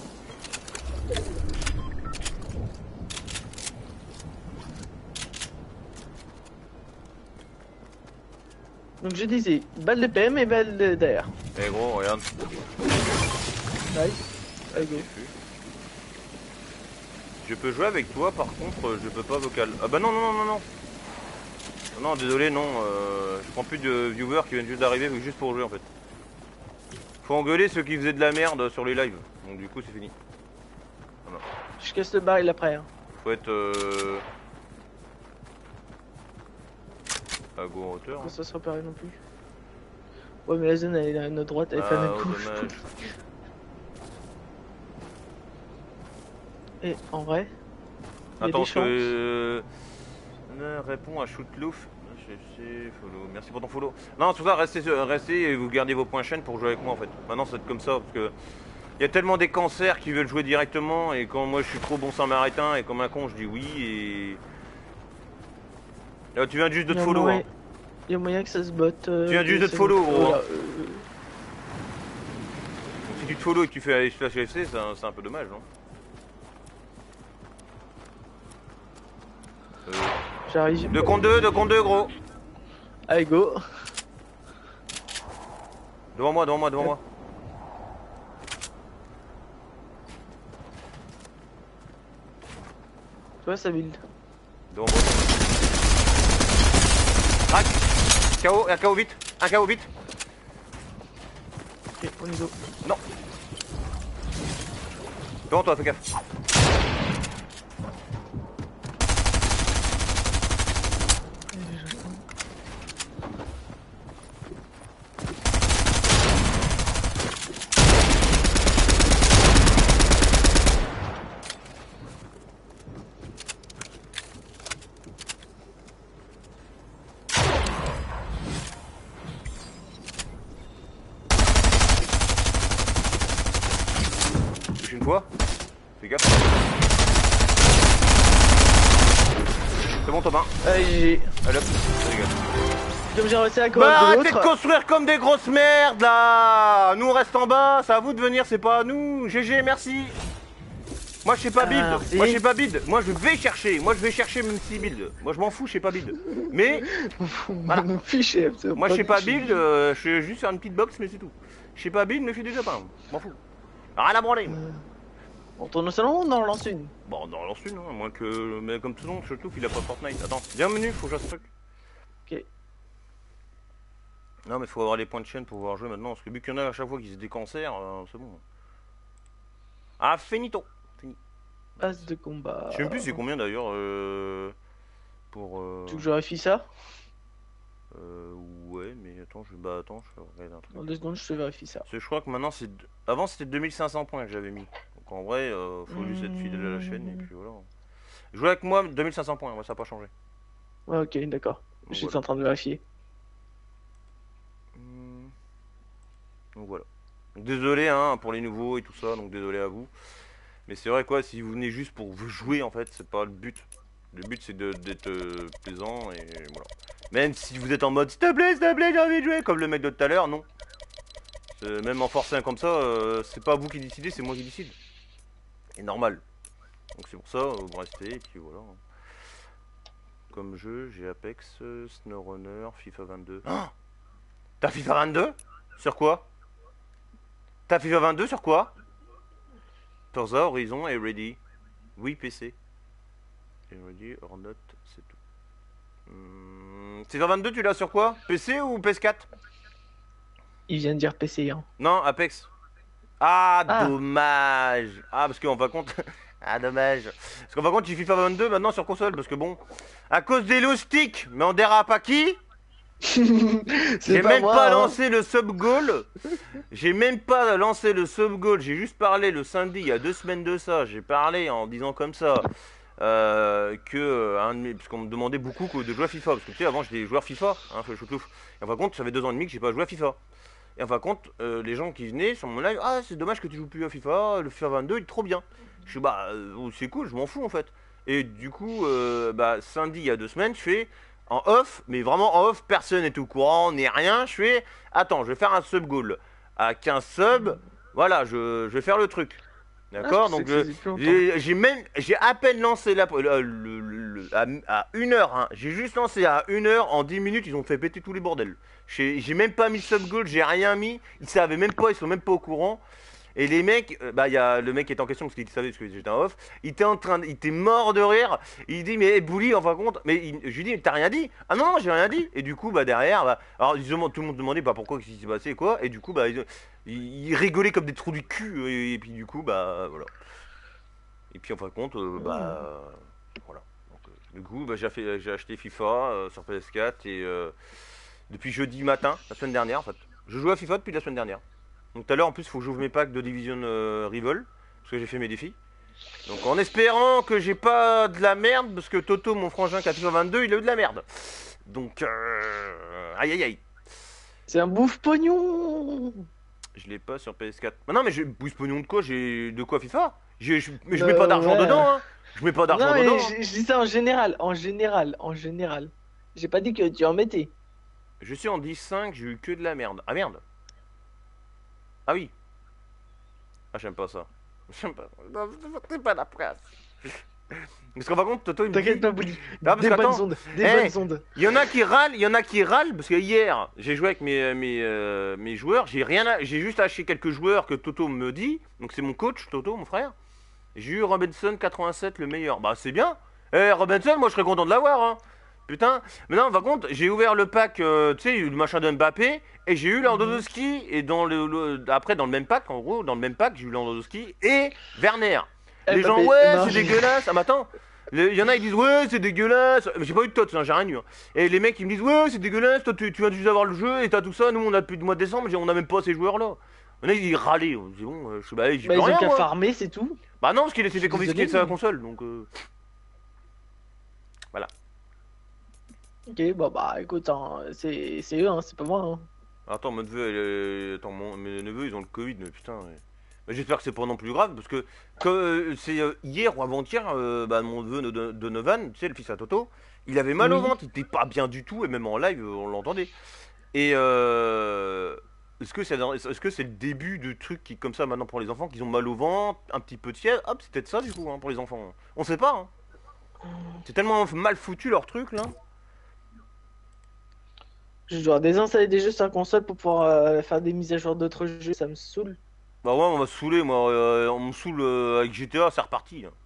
Donc je disais, balle de PM et balle d'air. Eh gros, regarde. Nice. Allez, go. Je peux jouer avec toi, par contre, je peux pas vocal. Ah bah non, non, non, non, non. Non, désolé, non. Je prends plus de viewers qui viennent juste d'arriver, juste pour jouer en fait. Faut engueuler ceux qui faisaient de la merde sur les lives. Donc du coup, c'est fini. Voilà. Je casse le baril après. Hein. Faut être à go en hauteur. Ça sera pareil non plus. Ouais, mais la zone elle est à notre droite, elle fait un coup. Dommage. Et en vrai, il y a Attends, des chances. réponds à Shootlouf. HFC, follow. Merci pour ton follow. Non, c'est pour ça, restez et vous gardez vos points chaîne pour jouer avec moi en fait. Maintenant, ça va être comme ça parce que il y a tellement des cancers qui veulent jouer directement et quand moi je suis trop bon samaritain et comme un con, je dis oui et. Là, tu viens juste de te follow. Hein. Il y a moyen que ça se botte. Tu viens juste de te follow, gros. Hein. Si tu te follow et que tu fais slash HFC, c'est un peu dommage, non? J'arrive. 2 contre 2, 2 contre 2, gros. Allez, go. Devant moi, devant moi, devant moi. Tu vois, ça build. Devant moi. Crac. KO, un KO vite. Un KO vite. Ok, on y go. Non. Devant toi, fais gaffe. Une fois. Fais gaffe. C'est bon, top 1. Allez, Allez hop, allez gars. comme j'ai resté à Bah côté de arrêtez de l'autre. construire comme des grosses merdes là. Nous on reste en bas, c'est à vous de venir, c'est pas à nous. GG, merci. Moi je sais pas build, moi je sais pas build, moi je vais chercher même si build. Moi je m'en fous, je sais pas build. Mais voilà. Moi je sais pas build, je suis juste faire une petite box mais c'est tout. Je sais pas build mais je suis déjà pas, m'en fous. Rien à branler. On tourne au salon ou on en lance une? Bon, on en lance une, hein, à moins que. Mais comme tout le monde, je trouve qu'il a pas Fortnite. Attends, bienvenue, faut que je fasse ce truc. Ok. Non, mais faut avoir les points de chaîne pour pouvoir jouer maintenant. Parce que vu qu'il y en a à chaque fois qui se décancèrent, c'est bon. Ah, finito. Fini. Base de combat. Je sais même plus c'est combien d'ailleurs. Pour. Tu veux que je vérifie ça? Ouais, mais attends, attends, je vais regarder un truc. Dans 2 secondes, je te vérifie ça. Parce que je crois que maintenant c'est. Avant c'était 2500 points que j'avais mis. Donc en vrai, faut juste être fidèle à la chaîne et puis voilà. Jouer avec moi 2500 points, moi ça n'a pas changé. Ouais, ok, d'accord. Donc, J'étais voilà. en train de vérifier. Donc voilà. Donc, désolé hein, pour les nouveaux et tout ça, donc désolé à vous. Mais c'est vrai quoi, si vous venez juste pour vous jouer en fait, c'est pas le but. Le but c'est d'être plaisant et voilà. Même si vous êtes en mode s'il te plaît, j'ai envie de jouer, comme le mec de tout à l'heure, non. Même en force 1 comme ça, c'est pas vous qui décidez, c'est moi qui décide. Et normal. Donc c'est pour ça, vous restez et puis voilà. Comme jeu, j'ai Apex, SnowRunner, FIFA 22. Oh, t'as FIFA 22? Sur quoi? T'as FIFA 22 sur quoi? Forza Horizon est ready. Oui, PC. Et ready or not, c'est tout. FIFA 22, tu l'as sur quoi? PC ou PS4? Il vient de dire PC, hein. Non, Apex. Ah, dommage. Ah, parce qu'en fin de compte. Ah, dommage. Parce qu'en fin de compte, il FIFA 22 maintenant sur console. Parce que bon, à cause des low sticks, mais on dérape à qui? J'ai même pas lancé le sub-goal. J'ai même pas lancé le sub-goal. J'ai juste parlé le samedi, il y a 2 semaines de ça. J'ai parlé en disant comme ça parce qu'on me demandait beaucoup de jouer à FIFA. Parce que tu sais, avant j'étais joueur FIFA, hein, et en fin de compte, ça fait 2 ans et demi que j'ai pas joué à FIFA. Et en fin de compte, les gens qui venaient sur mon live, ah c'est dommage que tu joues plus à FIFA, le FIFA 22 il est trop bien. Je suis bah c'est cool, je m'en fous en fait. Et du coup, samedi il y a 2 semaines, je fais en off, mais vraiment en off, personne n'est au courant, n'est rien. Je fais, attends, je vais faire un sub goal à 15 subs, voilà, je vais faire le truc. D'accord, donc j'ai à peine lancé à 1h, hein. J'ai juste lancé à 1h, en 10 minutes ils ont fait péter tous les bordels. J'ai même pas mis sub goal, j'ai rien mis, ils savaient même pas, ils sont même pas au courant. Et les mecs, il y a le mec qui est en question parce qu'il savait parce que j'étais en off, il était mort de rire. Il dit mais Bouli en fin de compte, je lui dis t'as rien dit? Ah non, non j'ai rien dit. Et du coup derrière, alors tout le monde demandait pourquoi qu'est-ce qui s'est passé et quoi. Et du coup ils rigolaient comme des trous du cul et puis du coup voilà. Et puis en fin de compte voilà. Donc, du coup j'ai acheté FIFA sur PS4 et depuis jeudi matin, la semaine dernière en fait. Je joue à FIFA depuis la semaine dernière. Donc tout à l'heure en plus il faut que j'ouvre mes packs de Division Rival parce que j'ai fait mes défis. Donc en espérant que j'ai pas de la merde parce que Toto mon frangin qui a FIFA 22 il a eu de la merde. Donc, aïe aïe aïe. C'est un bouffe-pognon. Je l'ai pas sur PS4. Mais non, mais je boost pognon de quoi? J'ai de quoi FIFA? Mais je mets pas d'argent Ouais. dedans, hein. Je mets pas d'argent Non, mais dedans. Hein. je dis ça en général. J'ai pas dit que tu en mettais. Je suis en 10-5, j'ai eu que de la merde. Ah merde. Ah oui. Ah, j'aime pas ça. J'aime pas. Non, c'est pas la place. Parce qu'en par contre, Toto, il me T'inquiète dit... pas, Bouli. Ah, parce Des bonnes qu'attends, ondes. Des hey, bonnes ondes. il y en a qui râlent, parce que hier, j'ai joué avec mes joueurs, j'ai juste lâché quelques joueurs que Toto me dit, donc c'est mon coach, Toto, mon frère. J'ai eu Robinson 87, le meilleur. Bah, c'est bien. Eh, Robinson, moi, je serais content de l'avoir, hein. Putain. Mais non, par contre, j'ai ouvert le pack, tu sais, le machin de Mbappé, et j'ai eu Lewandowski, et après, dans le même pack, en gros, dans le même pack, j'ai eu Lewandowski et Werner. Les gens, Mbappé, ouais, non, c'est dégueulasse. Ah, mais attends. Il y en a, ils disent, ouais, c'est dégueulasse. Mais j'ai pas eu de tots, hein, j'ai rien eu. Hein. Et les mecs, ils me disent, ouais, c'est dégueulasse. Toi, tu viens juste d'avoir le jeu et t'as tout ça. Nous, on a depuis le mois de décembre, on a même pas ces joueurs-là. Il y en a, ils râlaient. C'est bon, je sais pas, j'y Bah, peux ils ont rien, qu'à moi. farmer, c'est tout. Bah, non, parce qu'il s'est fait Je suis confisquer désolé, sa mais- console. Donc, voilà. Ok, bah, écoute, hein, c'est eux, hein, c'est pas moi. Hein. Attends, mon neveu, attends, mes neveux, ils ont le Covid, mais putain. Ouais. Mais j'espère que c'est pas non plus grave, parce que c'est hier ou avant-hier, bah, mon neveu Donovan, tu sais, le fils à Toto, il avait mal au Oui. ventre, il était pas bien du tout, et même en live, on l'entendait. Et est-ce que c'est le début de trucs qui, comme ça maintenant pour les enfants, qu'ils ont mal au ventre, un petit peu de fièvre? Hop, c'est peut-être ça du coup, hein, pour les enfants. On sait pas, hein. C'est tellement mal foutu leur truc là. Je dois désinstaller des jeux sur la console pour pouvoir faire des mises à jour d'autres jeux, ça me saoule. Bah ouais, on va se saouler, moi, on me saoule avec GTA, c'est reparti. Hein.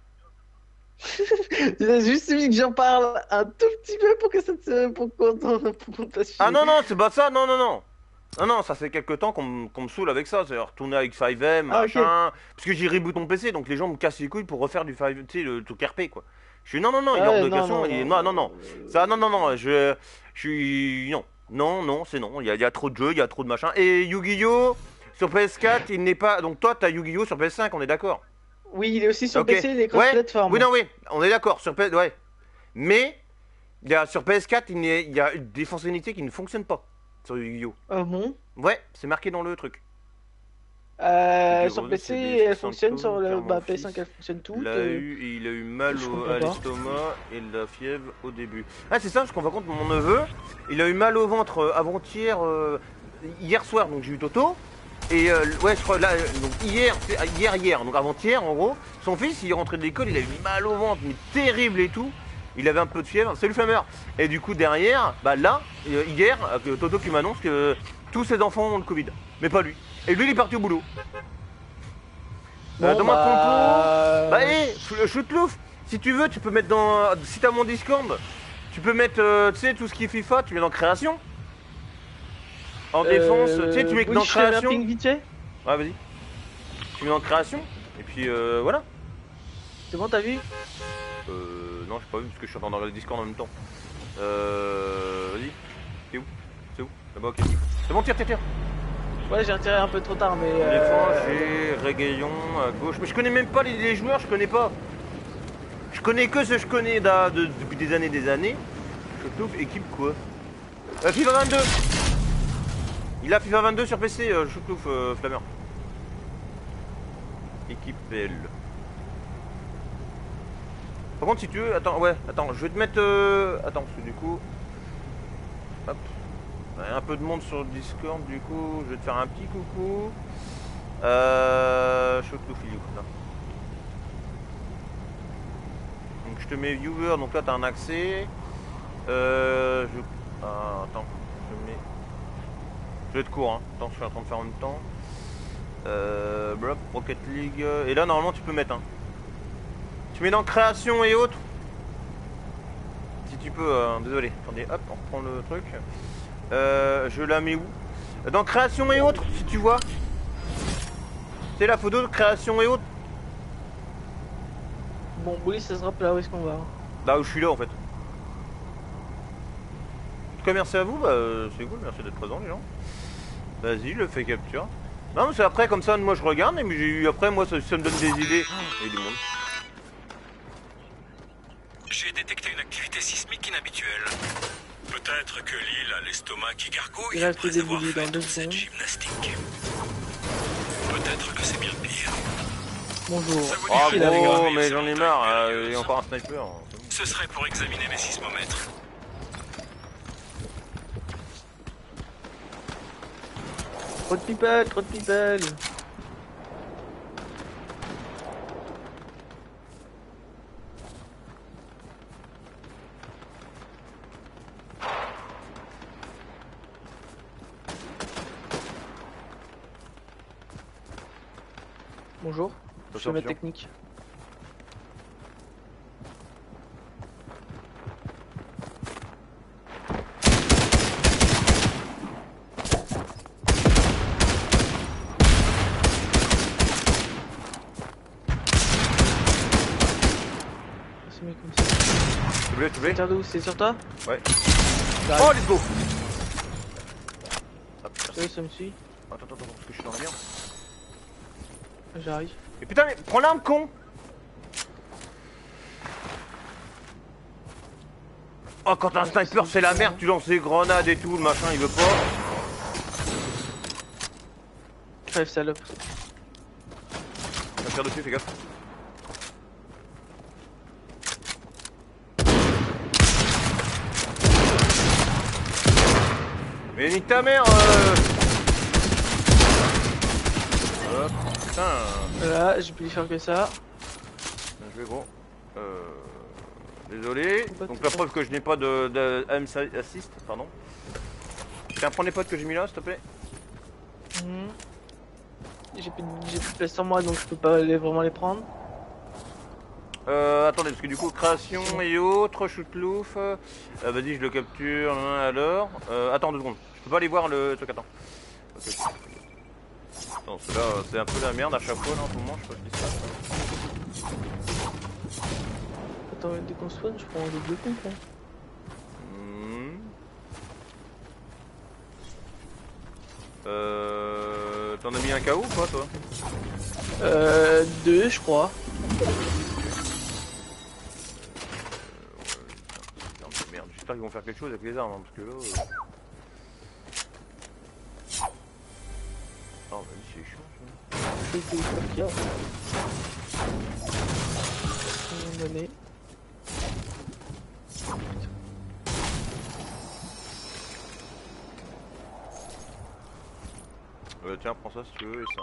C'est juste celui que j'en parle un tout petit peu pour que ça te... pour qu'on te Ah non, non, c'est pas ça, non, non, non. Non, non, ça fait quelques temps qu'on me saoule avec ça, c'est retourner avec 5M, Ah, ok. machin. Parce que j'ai reboot mon PC, donc les gens me cassent les couilles pour refaire du 5, tu sais, le truc RP, quoi. Je suis non, non, non, il est hors Ouais, de non, question, non, non, non, non. Ça, non, non, non, je suis. Non, non, non, c'est non, il y a trop de jeux, il y a trop de machin. Et Yu-Gi-Oh! Sur PS4, il n'est pas. Donc toi, t'as Yu-Gi-Oh! Sur PS5, on est d'accord? Oui, il est aussi sur Ok. PC et les Ouais, cross-platform. oui, non, oui, on est d'accord, sur PS. Ouais. Mais, sur PS4, il y a des fonctionnalités qui ne fonctionnent pas sur Yu-Gi-Oh! Ah bon? Ouais, c'est marqué dans le truc. Sur C'est PC, des elle fonctionne, sur le symptômes, car mon PS5, fils, elle fonctionne toutes. il a eu mal je à comprends pas. l'estomac et de la fièvre au début. Ah, c'est ça, parce qu'on va compte mon neveu, il a eu mal au ventre avant-hier, hier soir, donc j'ai eu Toto. Et ouais, je crois là, donc hier, donc avant-hier en gros, son fils il est rentré de l'école, il a eu mal au ventre, mais terrible et tout. Il avait un peu de fièvre, c'est le flammeur. Et du coup derrière, bah là, hier, Toto qui m'annonce que tous ses enfants ont le Covid, mais pas lui. Et lui il est parti au boulot. Bon, Dans ma bah... compo, bah hé, Shootlouf, si tu veux, tu peux mettre dans, si t'as mon Discord, tu peux mettre, tu sais, tout ce qui est FIFA, tu mets dans création. En défense, tu sais, tu mets oui, dans je fais un création. ping vite fait. Ouais, vas-y. Tu mets en création, et puis voilà. C'est bon, t'as vu? Non, j'ai pas vu parce que je suis en train de regarder le Discord en même temps. Vas-y. C'est où? C'est où? Là-bas, ok. C'est bon, tire, tire, tire. Ouais, j'ai retiré un peu trop tard, mais... En défense, j'ai Régaillon à gauche. Mais je connais même pas les joueurs, je connais pas. Je connais que ce que je connais depuis des années, des années. Je trouve équipe quoi? FIFA 22. Il a FIFA 22 sur PC, Choutlouf, Flammer. Équipe PL. Par contre, si tu veux, attends, ouais, attends, je vais te mettre. Attends, parce que du coup. Hop. Il y a un peu de monde sur le Discord, du coup, je vais te faire un petit coucou. Choutlouf, il est où, là. Donc, je te mets viewer, donc là, t'as un accès. Attends, je mets. Je vais être court, hein. Attends, je suis en train de faire en même temps. Blop, Rocket League. Et là, normalement, tu peux mettre un. Tu mets dans création et autres. Si tu peux, désolé. Attendez, hop, on reprend le truc. Je la mets où? Dans création et autres, si tu vois. C'est la photo de création et autres. Bon, oui, ça se rappelle là où est-ce qu'on va. Là où je suis là, en fait. En tout cas, merci à vous. Bah, c'est cool, merci d'être présent, les gens. Vas-y, le fait capture. Non, mais c'est après, comme ça, moi je regarde, et j'ai eu après, moi ça me donne des idées. Il y a du monde. J'ai détecté une activité sismique inhabituelle. Peut-être que l'île a l'estomac qui gargouille Il va après se avoir débrouiller fait dans 2 toute cette secondes. gymnastique. Peut-être que c'est bien pire. Bonjour. Ça vous Ah dirait d'aller gros, gravir mais ces j'en ai montagnes marre, il y périlleuses? a encore un sniper. Ce serait pour examiner mes sismomètres. Trop de people, trop de people. Bonjour, je fais ma Attention. technique. C'est mieux comme ça. S'il te plaît, s'il te plaît. T'es d'où? C'est sur toi? Ouais. J'arrive. Oh, let's go. Hop, merci. Ça me suit. Attends, parce que je suis dans la merde. J'arrive. Et putain, mais prends l'arme, con. Oh, quand un sniper c'est la merde, tu lances des grenades et tout, le machin il veut pas. Crève, salope. On va faire dessus, fais gaffe. Mais nique ta mère Hop, putain. Voilà, j'ai pu lui faire que ça. Bien joué gros. Désolé. Pas Donc tout la ça. preuve que je n'ai pas de aim assist, pardon. Tiens, prends les potes que j'ai mis là, s'il te plaît. Mhm. J'ai plus de place sur moi donc je peux pas vraiment les prendre. Attendez, parce que du coup, création et autres, shootlouf. Vas-y, je le capture, hein, alors. Attends 2 secondes. Je peux pas aller voir le truc, attends. Ok. Attends, là, c'est un peu la merde à chaque fois, là, en ce moment, je sais pas ce qui se passe. Attends, dès qu'on spawn, je prends un double pompe. Hein. T'en as mis un KO ou pas, toi? 2 je crois. Merde, j'espère qu'ils vont faire quelque chose avec les armes, hein, parce que là... Oh, vas-y, c'est chaud, ça. Je vais sortir. À un moment donné. Tiens, prends ça si tu veux, et ça.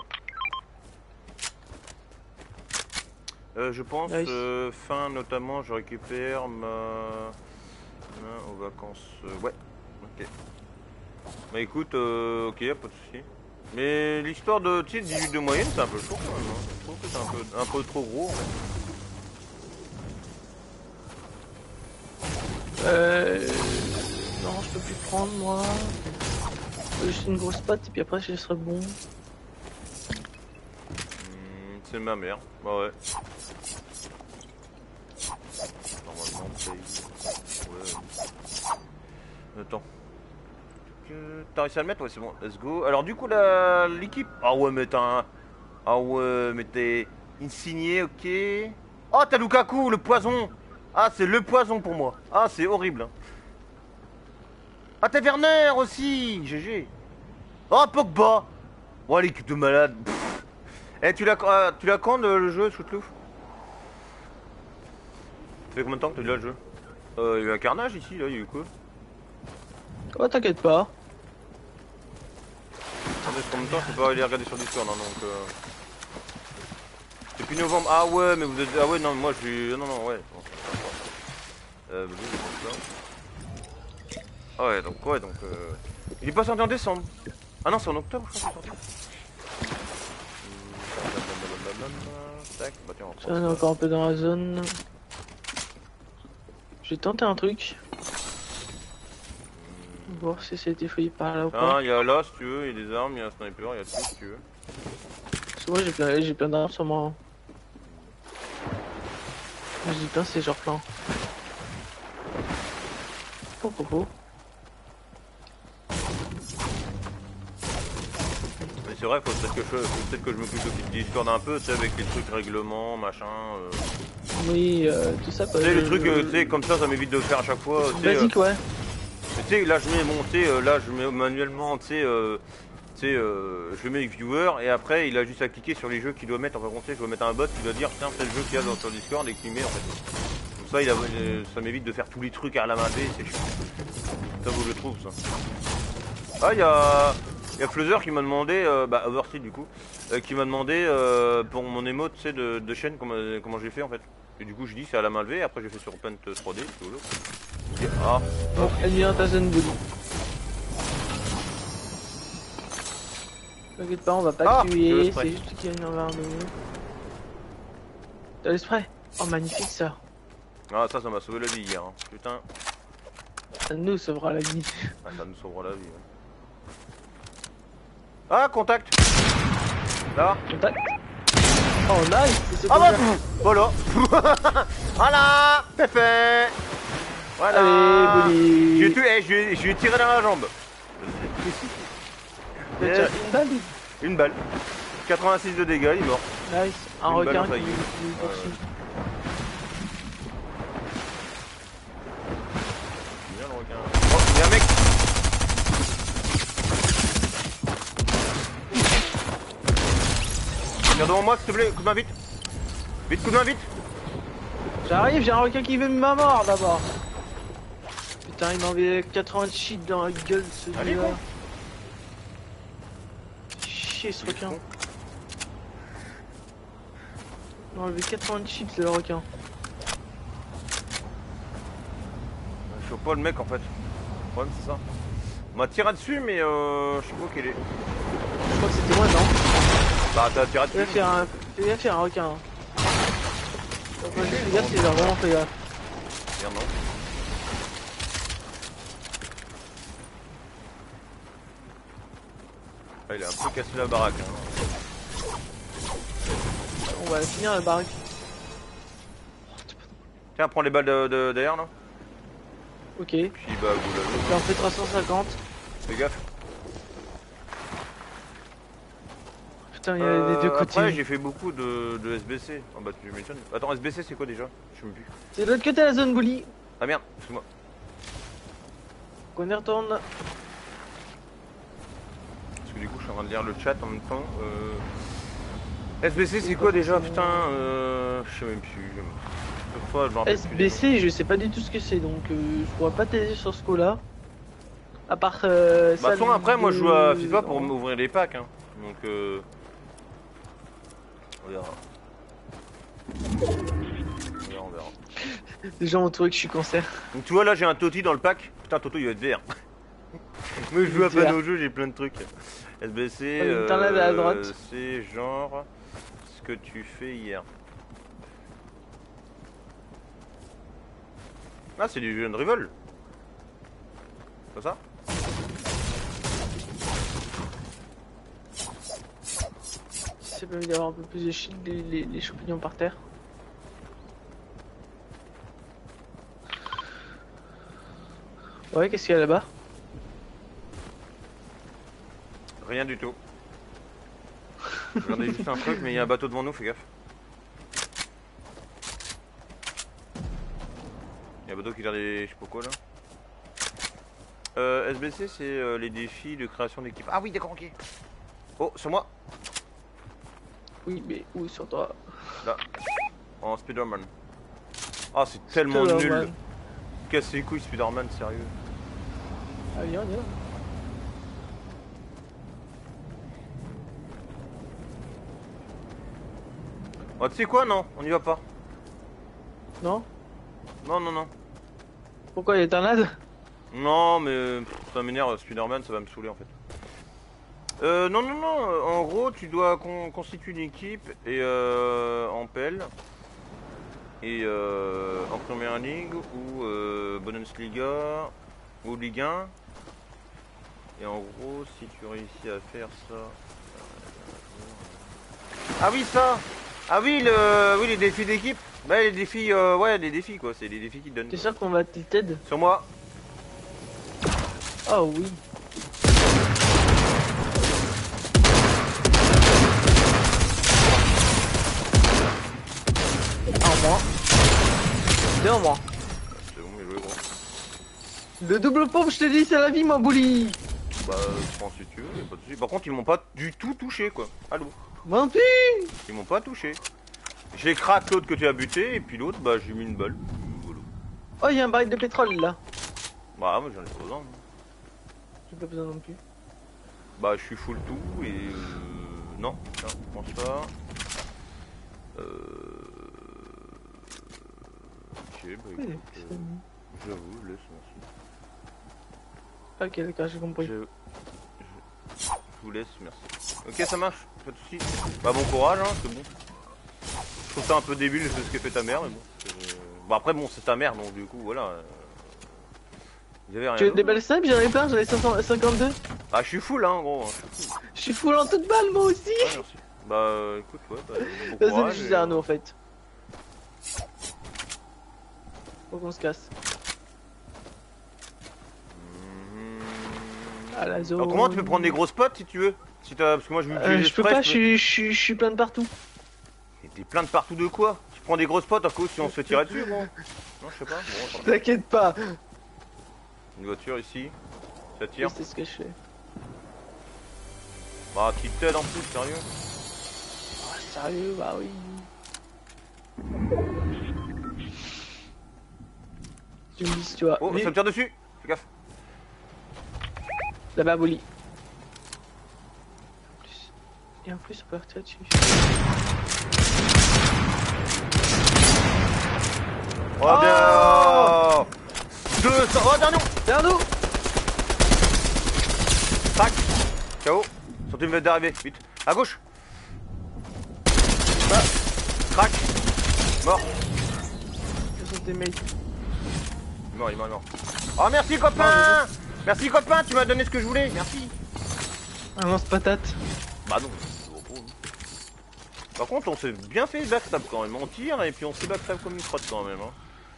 Je pense, Nice. fin notamment, je récupère ma aux vacances. Ouais, ok. Bah écoute, ok, y'a pas de soucis. Mais l'histoire de 18 de moyenne, c'est un peu chaud quand même. Hein. Je trouve que c'est un peu trop gros en fait. Non, je peux plus prendre moi. Juste une grosse patte et puis après je serai bon. C'est ma mère, bah ouais. Normalement, c'est... Ouais. Attends. T'as réussi à le mettre? Ouais, c'est bon, let's go. Alors du coup, l'équipe... Ah ouais, mais t'as... Ah ouais, mais t'es... Insigné, ok. Oh, t'as Lukaku, le poison. Ah, c'est le poison pour moi. Ah, c'est horrible. Hein. Ah, t'as Werner aussi. GG. Oh, Pogba. Oh, l'équipe de malade. Eh, tu l'as quand le jeu, Shootlouf? Ça fait combien de temps que t'as déjà le jeu? Il y a eu un carnage ici, là, il y a eu quoi? Oh, t'inquiète pas. Attendez, en même temps, je peux pas aller regarder sur Discord, hein, donc... Depuis novembre... Ah ouais, mais vous êtes... Ah ouais, non, moi, je suis... Non, ouais. Ah ouais, donc... Il est pas sorti en décembre. Ah non, c'est en octobre, je crois qu'il est sorti. Tac, bah tiens, on reprend On est ça. encore un peu dans la zone. J'ai tenté un truc. Voir si ça a été failli par là ou Ah, pas. il y a là, si tu veux, il y a des armes, il y a un sniper, il y a tout, si tu veux. Parce que moi j'ai plein d'armes sur moi. Je dis plein, c'est genre plein. Oh. Mais c'est vrai, faut peut-être que je m'occupe de Discord un peu, tu sais, avec les trucs règlements, machin. Oui, tout ça quoi. Tu sais, les trucs, tu sais, comme ça m'évite de le faire à chaque fois. Tu sais, Basique, ouais. mais tu tu sais, là je mets mon, tu sais, là je mets manuellement, tu sais, je mets avec viewer et après il a juste à cliquer sur les jeux qu'il doit mettre. Enfin, tu sais, je dois mettre un bot qui doit dire tiens, c'est le jeu qu'il y a sur Discord et qu'il met en fait. Comme ça, ça m'évite de faire tous les trucs à la main B, c'est chiant. Ça vous le trouve ça. Ah, il y a Fluzzer qui m'a demandé, bah Overseed du coup, qui m'a demandé pour mon émote, tu sais, de chaîne comment j'ai fait en fait. Et du coup, je dis c'est à la main levée. Après, j'ai fait sur Paint 3D, c'est rigolo. Et ah, Bon, elle vient ta zone bully. T'inquiète pas, on va pas te tuer, c'est juste qu'il y a une envers nous. T'as le spray? Oh, magnifique ça. Ah, ça m'a sauvé la vie hier, hein. Putain. Ça nous sauvera la vie. Ah, ça nous sauvera la vie. Ouais. Ah, contact. Là. Contact. Oh, nice. Ah bah, voilà. Voilà, c'est fait. Voilà. Allez, bully. Je lui ai tiré dans la jambe. Une balle. 86 de dégâts, il est mort. Nice. Un Une requin balle en qui faillite. nous poursuit. Bien le requin. Oh, il y a un mec. Viens devant moi, s'il te plaît, coup de main vite. Vite, coup de main vite. J'arrive, j'ai un requin qui veut ma mort d'abord. Putain, il m'a envoyé 80 cheats dans la gueule ce Allez, gars. go. Chier ce requin. Il m'a enlevé 80 chips le requin. Je vois pas le mec en fait. Le problème c'est ça. On m'a tiré dessus mais je sais pas où qu'il est. Je crois que c'était moi, non? Bah t'as tiré dessus. Fais gaffe, il y a un requin. Hein. Enfin, fais gaffe, il a vraiment fait gaffe. Merde non. Ah, il a un peu cassé la baraque. Hein. On va finir la baraque. Tiens, prends les balles derrière là. Ok. Puis bah vous l'avez. J'en fais 350. Fais gaffe. Putain, il y a des deux côtés. Après j'ai fait beaucoup de SBC. Oh bah tu m'étonnes. Attends, SBC c'est quoi déjà? Je sais même plus. C'est de l'autre côté la zone bully. Ah merde, excuse-moi. On y retourne. Parce que du coup je suis en train de lire le chat en même temps. SBC c'est quoi déjà? Putain, je sais même plus. Fois, je m'en rappelle plus. SBC, je sais pas du tout ce que c'est, donc je pourrais pas t'aider sur ce coup-là. À part bah de toute façon après moi je joue à FIFA pour m'ouvrir les packs hein. Donc on verra. On verra. Les gens vont trouver que je suis cancer. Donc tu vois là j'ai un Toti dans le pack. Putain Toto il va être vert. Moi je joue à plein de jeux, j'ai plein de trucs. SBC à droite. c'est genre ce que tu fais hier. Ah c'est du jeu Unravel. C'est pas ça? Ça permet d'avoir un peu plus de shield, les champignons par terre. Ouais, qu'est-ce qu'il y a là-bas? Rien du tout. Je regardais juste un truc mais il y a un bateau devant nous, fais gaffe. Il y a un bateau qui gère des... je sais pas quoi là. SBC c'est les défis de création d'équipe. Ah oui d'accord, ok. Oh sur moi. Oui mais où sur toi? Là. En Spider-Man. Ah c'est tellement nul. Casse les couilles Spider-Man, sérieux. Ah viens, viens. Oh tu sais quoi, non, on y va pas. Non? Non non non. Pourquoi il y a un ad? Non mais ça m'énerve, Spider-Man ça va me saouler en fait. Non non non, en gros tu dois constituer une équipe et en PL et en première ligue ou Bundesliga ou Ligue 1. Et en gros si tu réussis à faire ça... Ah oui ça. Ah oui oui les défis d'équipe. Bah les défis ouais les défis quoi, c'est les défis qui te donnent. T'es sûr qu'on va tilted? Sur moi. Oh oui. Un en moins. Deux en moins. C'est bon, mais joué gros. Le double pompe, je te dis, c'est la vie, ma bouli. Bah, prends si tu veux, y a pas de soucis. Par contre, ils m'ont pas du tout touché, quoi. Allô? Mon pu. Ils m'ont pas touché. J'ai crack l'autre que tu as buté, et puis l'autre, bah, j'ai mis une balle. Voilà. Oh, il y a un baril de pétrole là. Bah, moi j'en ai pas besoin. Moi. J'ai pas besoin non plus. Bah, je suis full tout, et non, tiens, prends ça. Ok, bah Oui, écoute, j'avoue, je laisse, merci. Ok, d'accord, j'ai compris. Je vous laisse, merci. Ok, ça marche, pas de soucis. Bah, bon courage, hein, c'est bon. Je trouve ça un peu débile, c'est ce que fait ta mère, mais bon. Bon, après, bon, c'est ta mère, donc du coup, voilà. Vous avez rien. Tu veux des belles snipes? J'en ai plein, j'en ai 552. Ah, je suis full, hein, gros. Je suis full en toute balle, moi aussi. Ouais, merci. Bah, écoute, ouais, bah, bon C'est courage. juste Arnaud en fait. Faut qu'on se casse. À la zone. Alors, comment tu peux prendre des gros spots si tu veux? Si parce que moi je m'utilise je peux pas, je suis plein de partout. Et t'es plein de partout de quoi? Tu prends des gros spots à cause si on se fait tirer dessus, bon? Non, je sais pas. Bon, attends. T'inquiète pas. Une voiture ici. Ça Oui, tire. c'est ce que je fais. Bah, qui t'aide en plus, sérieux? Oh, sérieux, bah oui. Tu me dis si tu vois. Oh, ça me tire dessus! Fais gaffe. Là-bas, Bolly. Et en plus, on peut retirer dessus. Oh, bien! 200! Oh, dernier! Derrière nous! Tac! KO! Sortez-moi d'arriver, vite! À gauche! Bah. Crac! Mort! Ce sont tes mates. Il est mort, il est mort, il est mort. Oh, merci copain! Merci copain, tu m'as donné ce que je voulais, merci! Un lance-patate. Bah non, c'est bon pour nous. Par contre, on s'est bien fait backstab quand même. On tire et puis on s'est backstab comme une crotte quand même. Hein.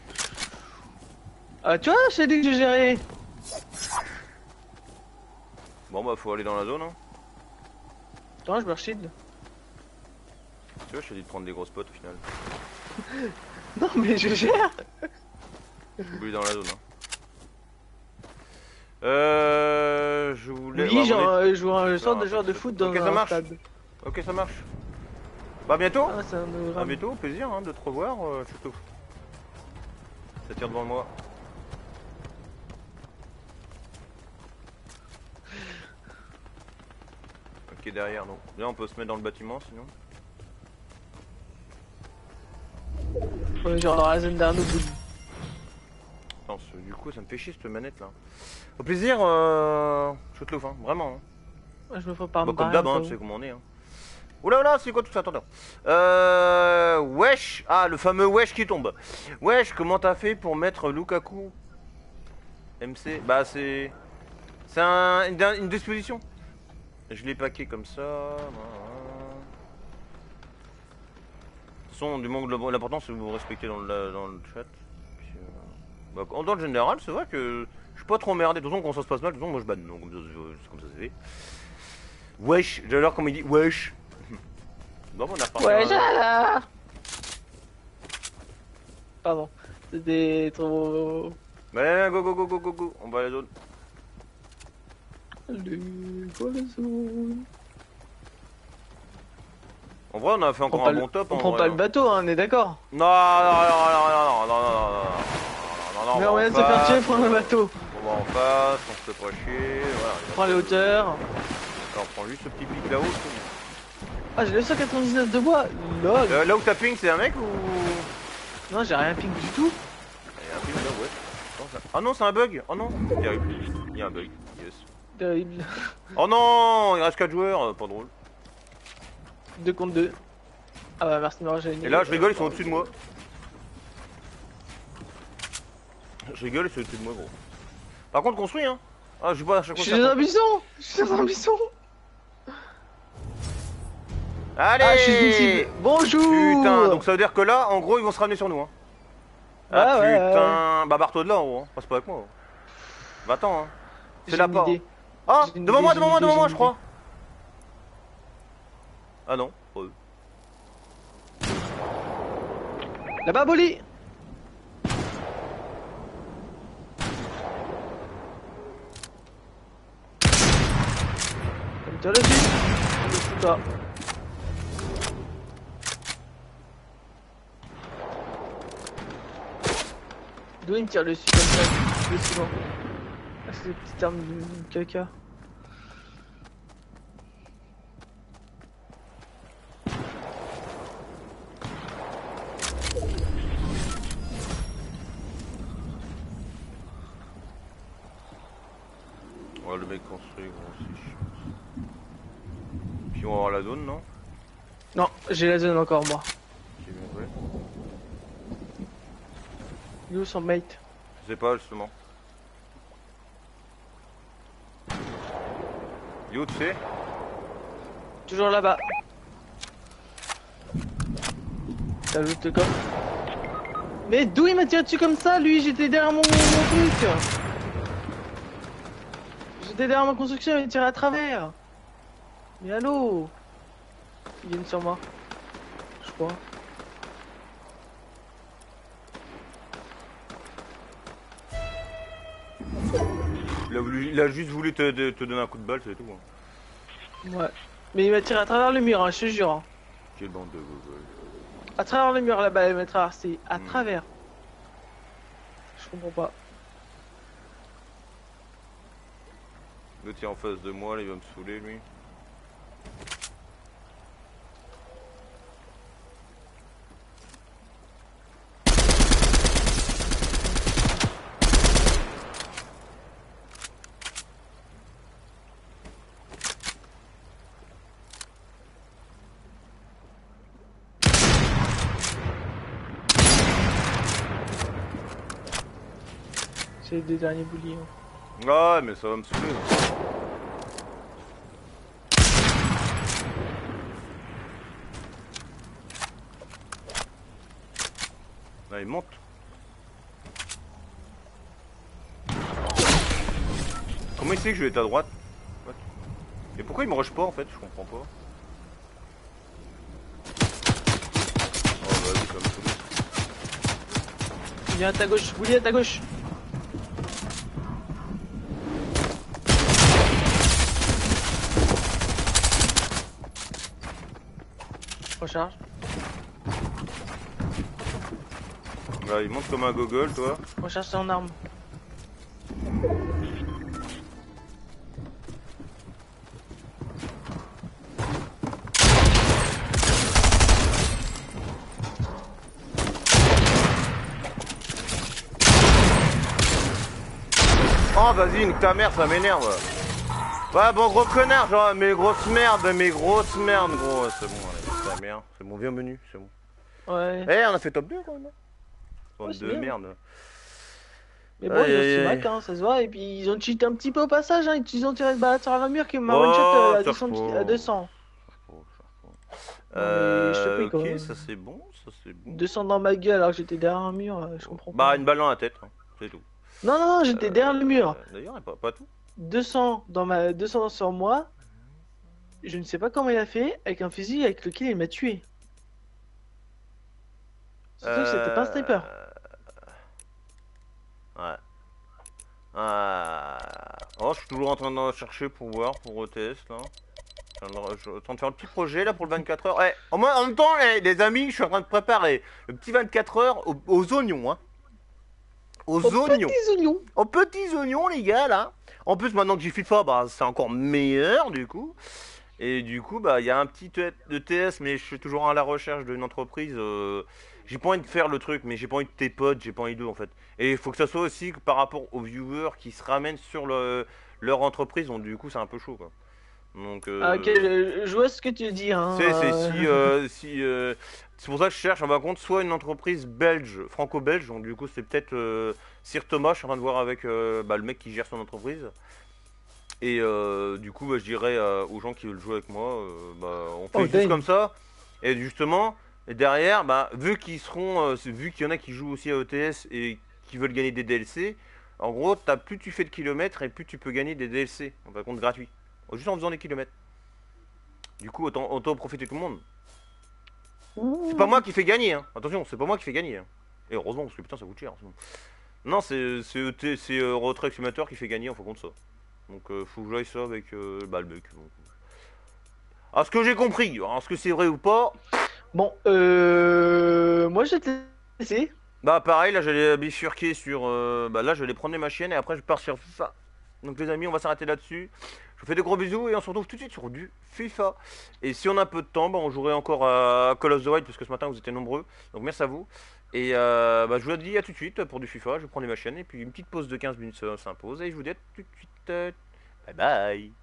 Ah, tu vois, c'est lui que j'ai géré. Bon bah faut aller dans la zone. Hein. Attends, je me shield. Tu vois, je t'ai dit de prendre des gros spots au final. Non, mais je gère. Oublie dans la zone. Hein. Je voulais. Oui, ouais, genre, je joue un sorte de joueur de foot dans ok, ça un marche. stade. Ok, ça marche. Bah bientôt. Ah, c'est un À hologramme. bientôt, plaisir hein, de te revoir. Surtout. Ça tire devant moi. Ok, derrière, non. Là, on peut se mettre dans le bâtiment sinon. Ouais, genre dans la zone d'Arnaud. Non, du coup, ça me fait chier cette manette là. Au plaisir, je te l'offre, hein, vraiment. Hein. Ouais, je me fais pas Bah, me comme barrer, d'hab, au hein, cas tu où. sais comment on est. Hein. Oula, oula, c'est quoi tout ça? Attends. Wesh, ah, le fameux wesh qui tombe. Wesh, comment t'as fait pour mettre Lukaku MC? Bah, c'est une disposition. Je l'ai packé comme ça. De toute façon, du moment que l'important c'est que vous respectez dans le chat. Puis, bah, dans le général, c'est vrai que je suis pas trop emmerdé. De toute façon, quand ça se passe mal, de toute façon, moi je banne. Donc, comme ça c'est fait. Wesh, j'adore comme il dit wesh. Bon, on a reparti. Ouais, là. Pardon, c'était trop. Mais go go go go go go, on va à la zone. Allez, voilà la zone. En vrai, on a fait encore un bon top. On en prend vrai, pas hein. le bateau, hein, on est d'accord. Non, Mais on vient de se faire tuer, prendre le bateau. On va en face, on se fait pas chier. Voilà. Prends les hauteurs. Alors, on prend juste ce petit pic là-haut. Ah, j'ai 999 de bois. Lol. Là où t'as ping, c'est un mec ou. Non, j'ai rien ping du tout. Il y a un ping là, ouais. Ah non, c'est un bug. Oh non, terrible. Il y a un bug. Yes. Terrible. Oh non, il reste 4 joueurs, pas drôle. 2 contre 2. Ah bah merci de m'avoir gêné. Et là, je rigole, ils sont au-dessus de moi. Je rigole, ils sont au-dessus de moi, gros. Par contre, construis, hein. Ah, je sais pas à chaque Je fois. suis dans un buisson. Je suis dans un buisson. Allez, Ah, je suis visible. Bonjour. Putain, donc ça veut dire que là, en gros, ils vont se ramener sur nous, hein. Ah Ouais, putain, bah barre-toi de là, en gros, hein. Passe pas avec moi. Va-t'en, hein. C'est la part. idée. Ah, J'ai une devant idée, moi, j'ai devant une moi, idée, devant moi, j'ai je une crois. Ah non, pas eux. Là-bas, Bolly. Tire dessus. C'est toi. D'où il me tire dessus comme ça, plus souvent. Ah, c'est des petites armes de caca. Ouais, le mec construit, gros, c'est chiant. Puis on va avoir la zone, non? Non, j'ai la zone encore moi. J'ai bien joué. Il est où son mate? Je sais pas, justement. Yo, tu sais? Toujours là-bas. T'as loot le coffre. Mais d'où il m'a tiré dessus comme ça, lui? J'étais derrière mon truc. J'étais derrière ma construction, il m'a tiré à travers. Mais allô? Il vient sur moi. Je crois. Il a juste voulu te donner un coup de balle, c'est tout. Hein. Ouais. Mais il m'a tiré à travers le mur, hein, je te jure. Hein. Quelle bande de gogol. À travers le mur là-bas, il m'a traversé. À travers. Je comprends pas. L'autre est en face de moi, là, il va me saouler, lui. C'est les deux derniers bouliers. Hein. Ah, mais ça va me saouler. Là, il monte. Comment il sait que je vais être à droite? What? Et pourquoi il me rush pas en fait? Je comprends pas. Oh vas-y, ça va me saouler. Il vient à ta gauche, boulier à ta gauche. Recharge. Là, il monte comme un gogol, toi. Recharge ton arme. Oh vas-y, nique ta mère, ça m'énerve. Ouais bon gros connard, genre mes grosses merdes, gros, c'est bon, allez, ta mère, c'est bon, bienvenue, c'est bon. Ouais. Eh on a fait top 2 quand même. Bande Ouais, c'est de bien. merde. Mais bon, ils ont su Mac, hein, ça se voit. Et puis ils ont cheaté un petit peu au passage. Hein. Ils ont tiré une balade sur un mur qui m'a one shot à 200. À 200. Non, mais je te prie, quoi. Ok, ça c'est bon, ça c'est bon. 200 dans ma gueule alors que j'étais derrière un mur, je comprends pas. Bah une balle dans la tête, hein, c'est tout. Non, non, non, j'étais derrière le mur. D'ailleurs, pas tout. 200 dans ma 200 sur moi. Je ne sais pas comment il a fait avec un fusil avec lequel il m'a tué. Surtout que c'était pas un sniper. Ouais. Oh, je suis toujours en train de chercher pour voir pour ETS là. Je suis en train de faire le petit projet là pour le 24 heures. Ouais, en même temps, les amis, je suis en train de préparer le petit 24 heures aux oignons, hein. Aux oignons. Petits oignons. Aux petits oignons, les gars, là. En plus, maintenant que j'y FIFA, bah, c'est encore meilleur, du coup. Et du coup, bah, il y a un petit ETS, mais je suis toujours à la recherche d'une entreprise. J'ai pas envie de faire le truc, mais j'ai pas envie de tes potes, j'ai pas envie d'eux, en fait. Et il faut que ça soit aussi par rapport aux viewers qui se ramènent sur leur entreprise. Donc, du coup, c'est un peu chaud, quoi. Donc, Ah, ok, je vois ce que tu dis. Hein, c'est pour ça que je cherche, par contre, soit une entreprise belge, franco-belge, donc du coup c'est peut-être Sir Thomas, je suis en train de voir avec le mec qui gère son entreprise. Et du coup, bah, je dirais aux gens qui veulent jouer avec moi, on fait juste comme ça. Et justement, et derrière, bah, vu qu'ils seront, vu qu'il y en a qui jouent aussi à ETS et qui veulent gagner des DLC, en gros, plus tu fais de kilomètres et plus tu peux gagner des DLC, en fin de compte gratuit. Juste en faisant des kilomètres. Du coup, autant profiter tout le monde. C'est pas moi qui fais gagner, hein. Attention, c'est pas moi qui fais gagner. Hein. Et heureusement, parce que putain, ça coûte cher. Non, c'est Retrait Simulator qui fait gagner en fonction de ça. Donc, faut que j'aille ça avec le mec. Donc. À ce que j'ai compris, alors, est-ce que c'est vrai ou pas? Bon, moi j'ai testé. Bah pareil, là j'allais bifurquer sur... bah là je vais aller prendre ma chienne et après je pars sur FIFA. Donc les amis, on va s'arrêter là-dessus. Je vous fais de gros bisous et on se retrouve tout de suite sur du FIFA. Et si on a un peu de temps, bah, on jouerait encore à Call of the Wild parce que ce matin vous étiez nombreux. Donc merci à vous. Et bah, je vous dis à tout de suite pour du FIFA. Je vais prendre ma chienne et puis une petite pause de 15 minutes s'impose. Et je vous dis à tout de suite. Bye bye.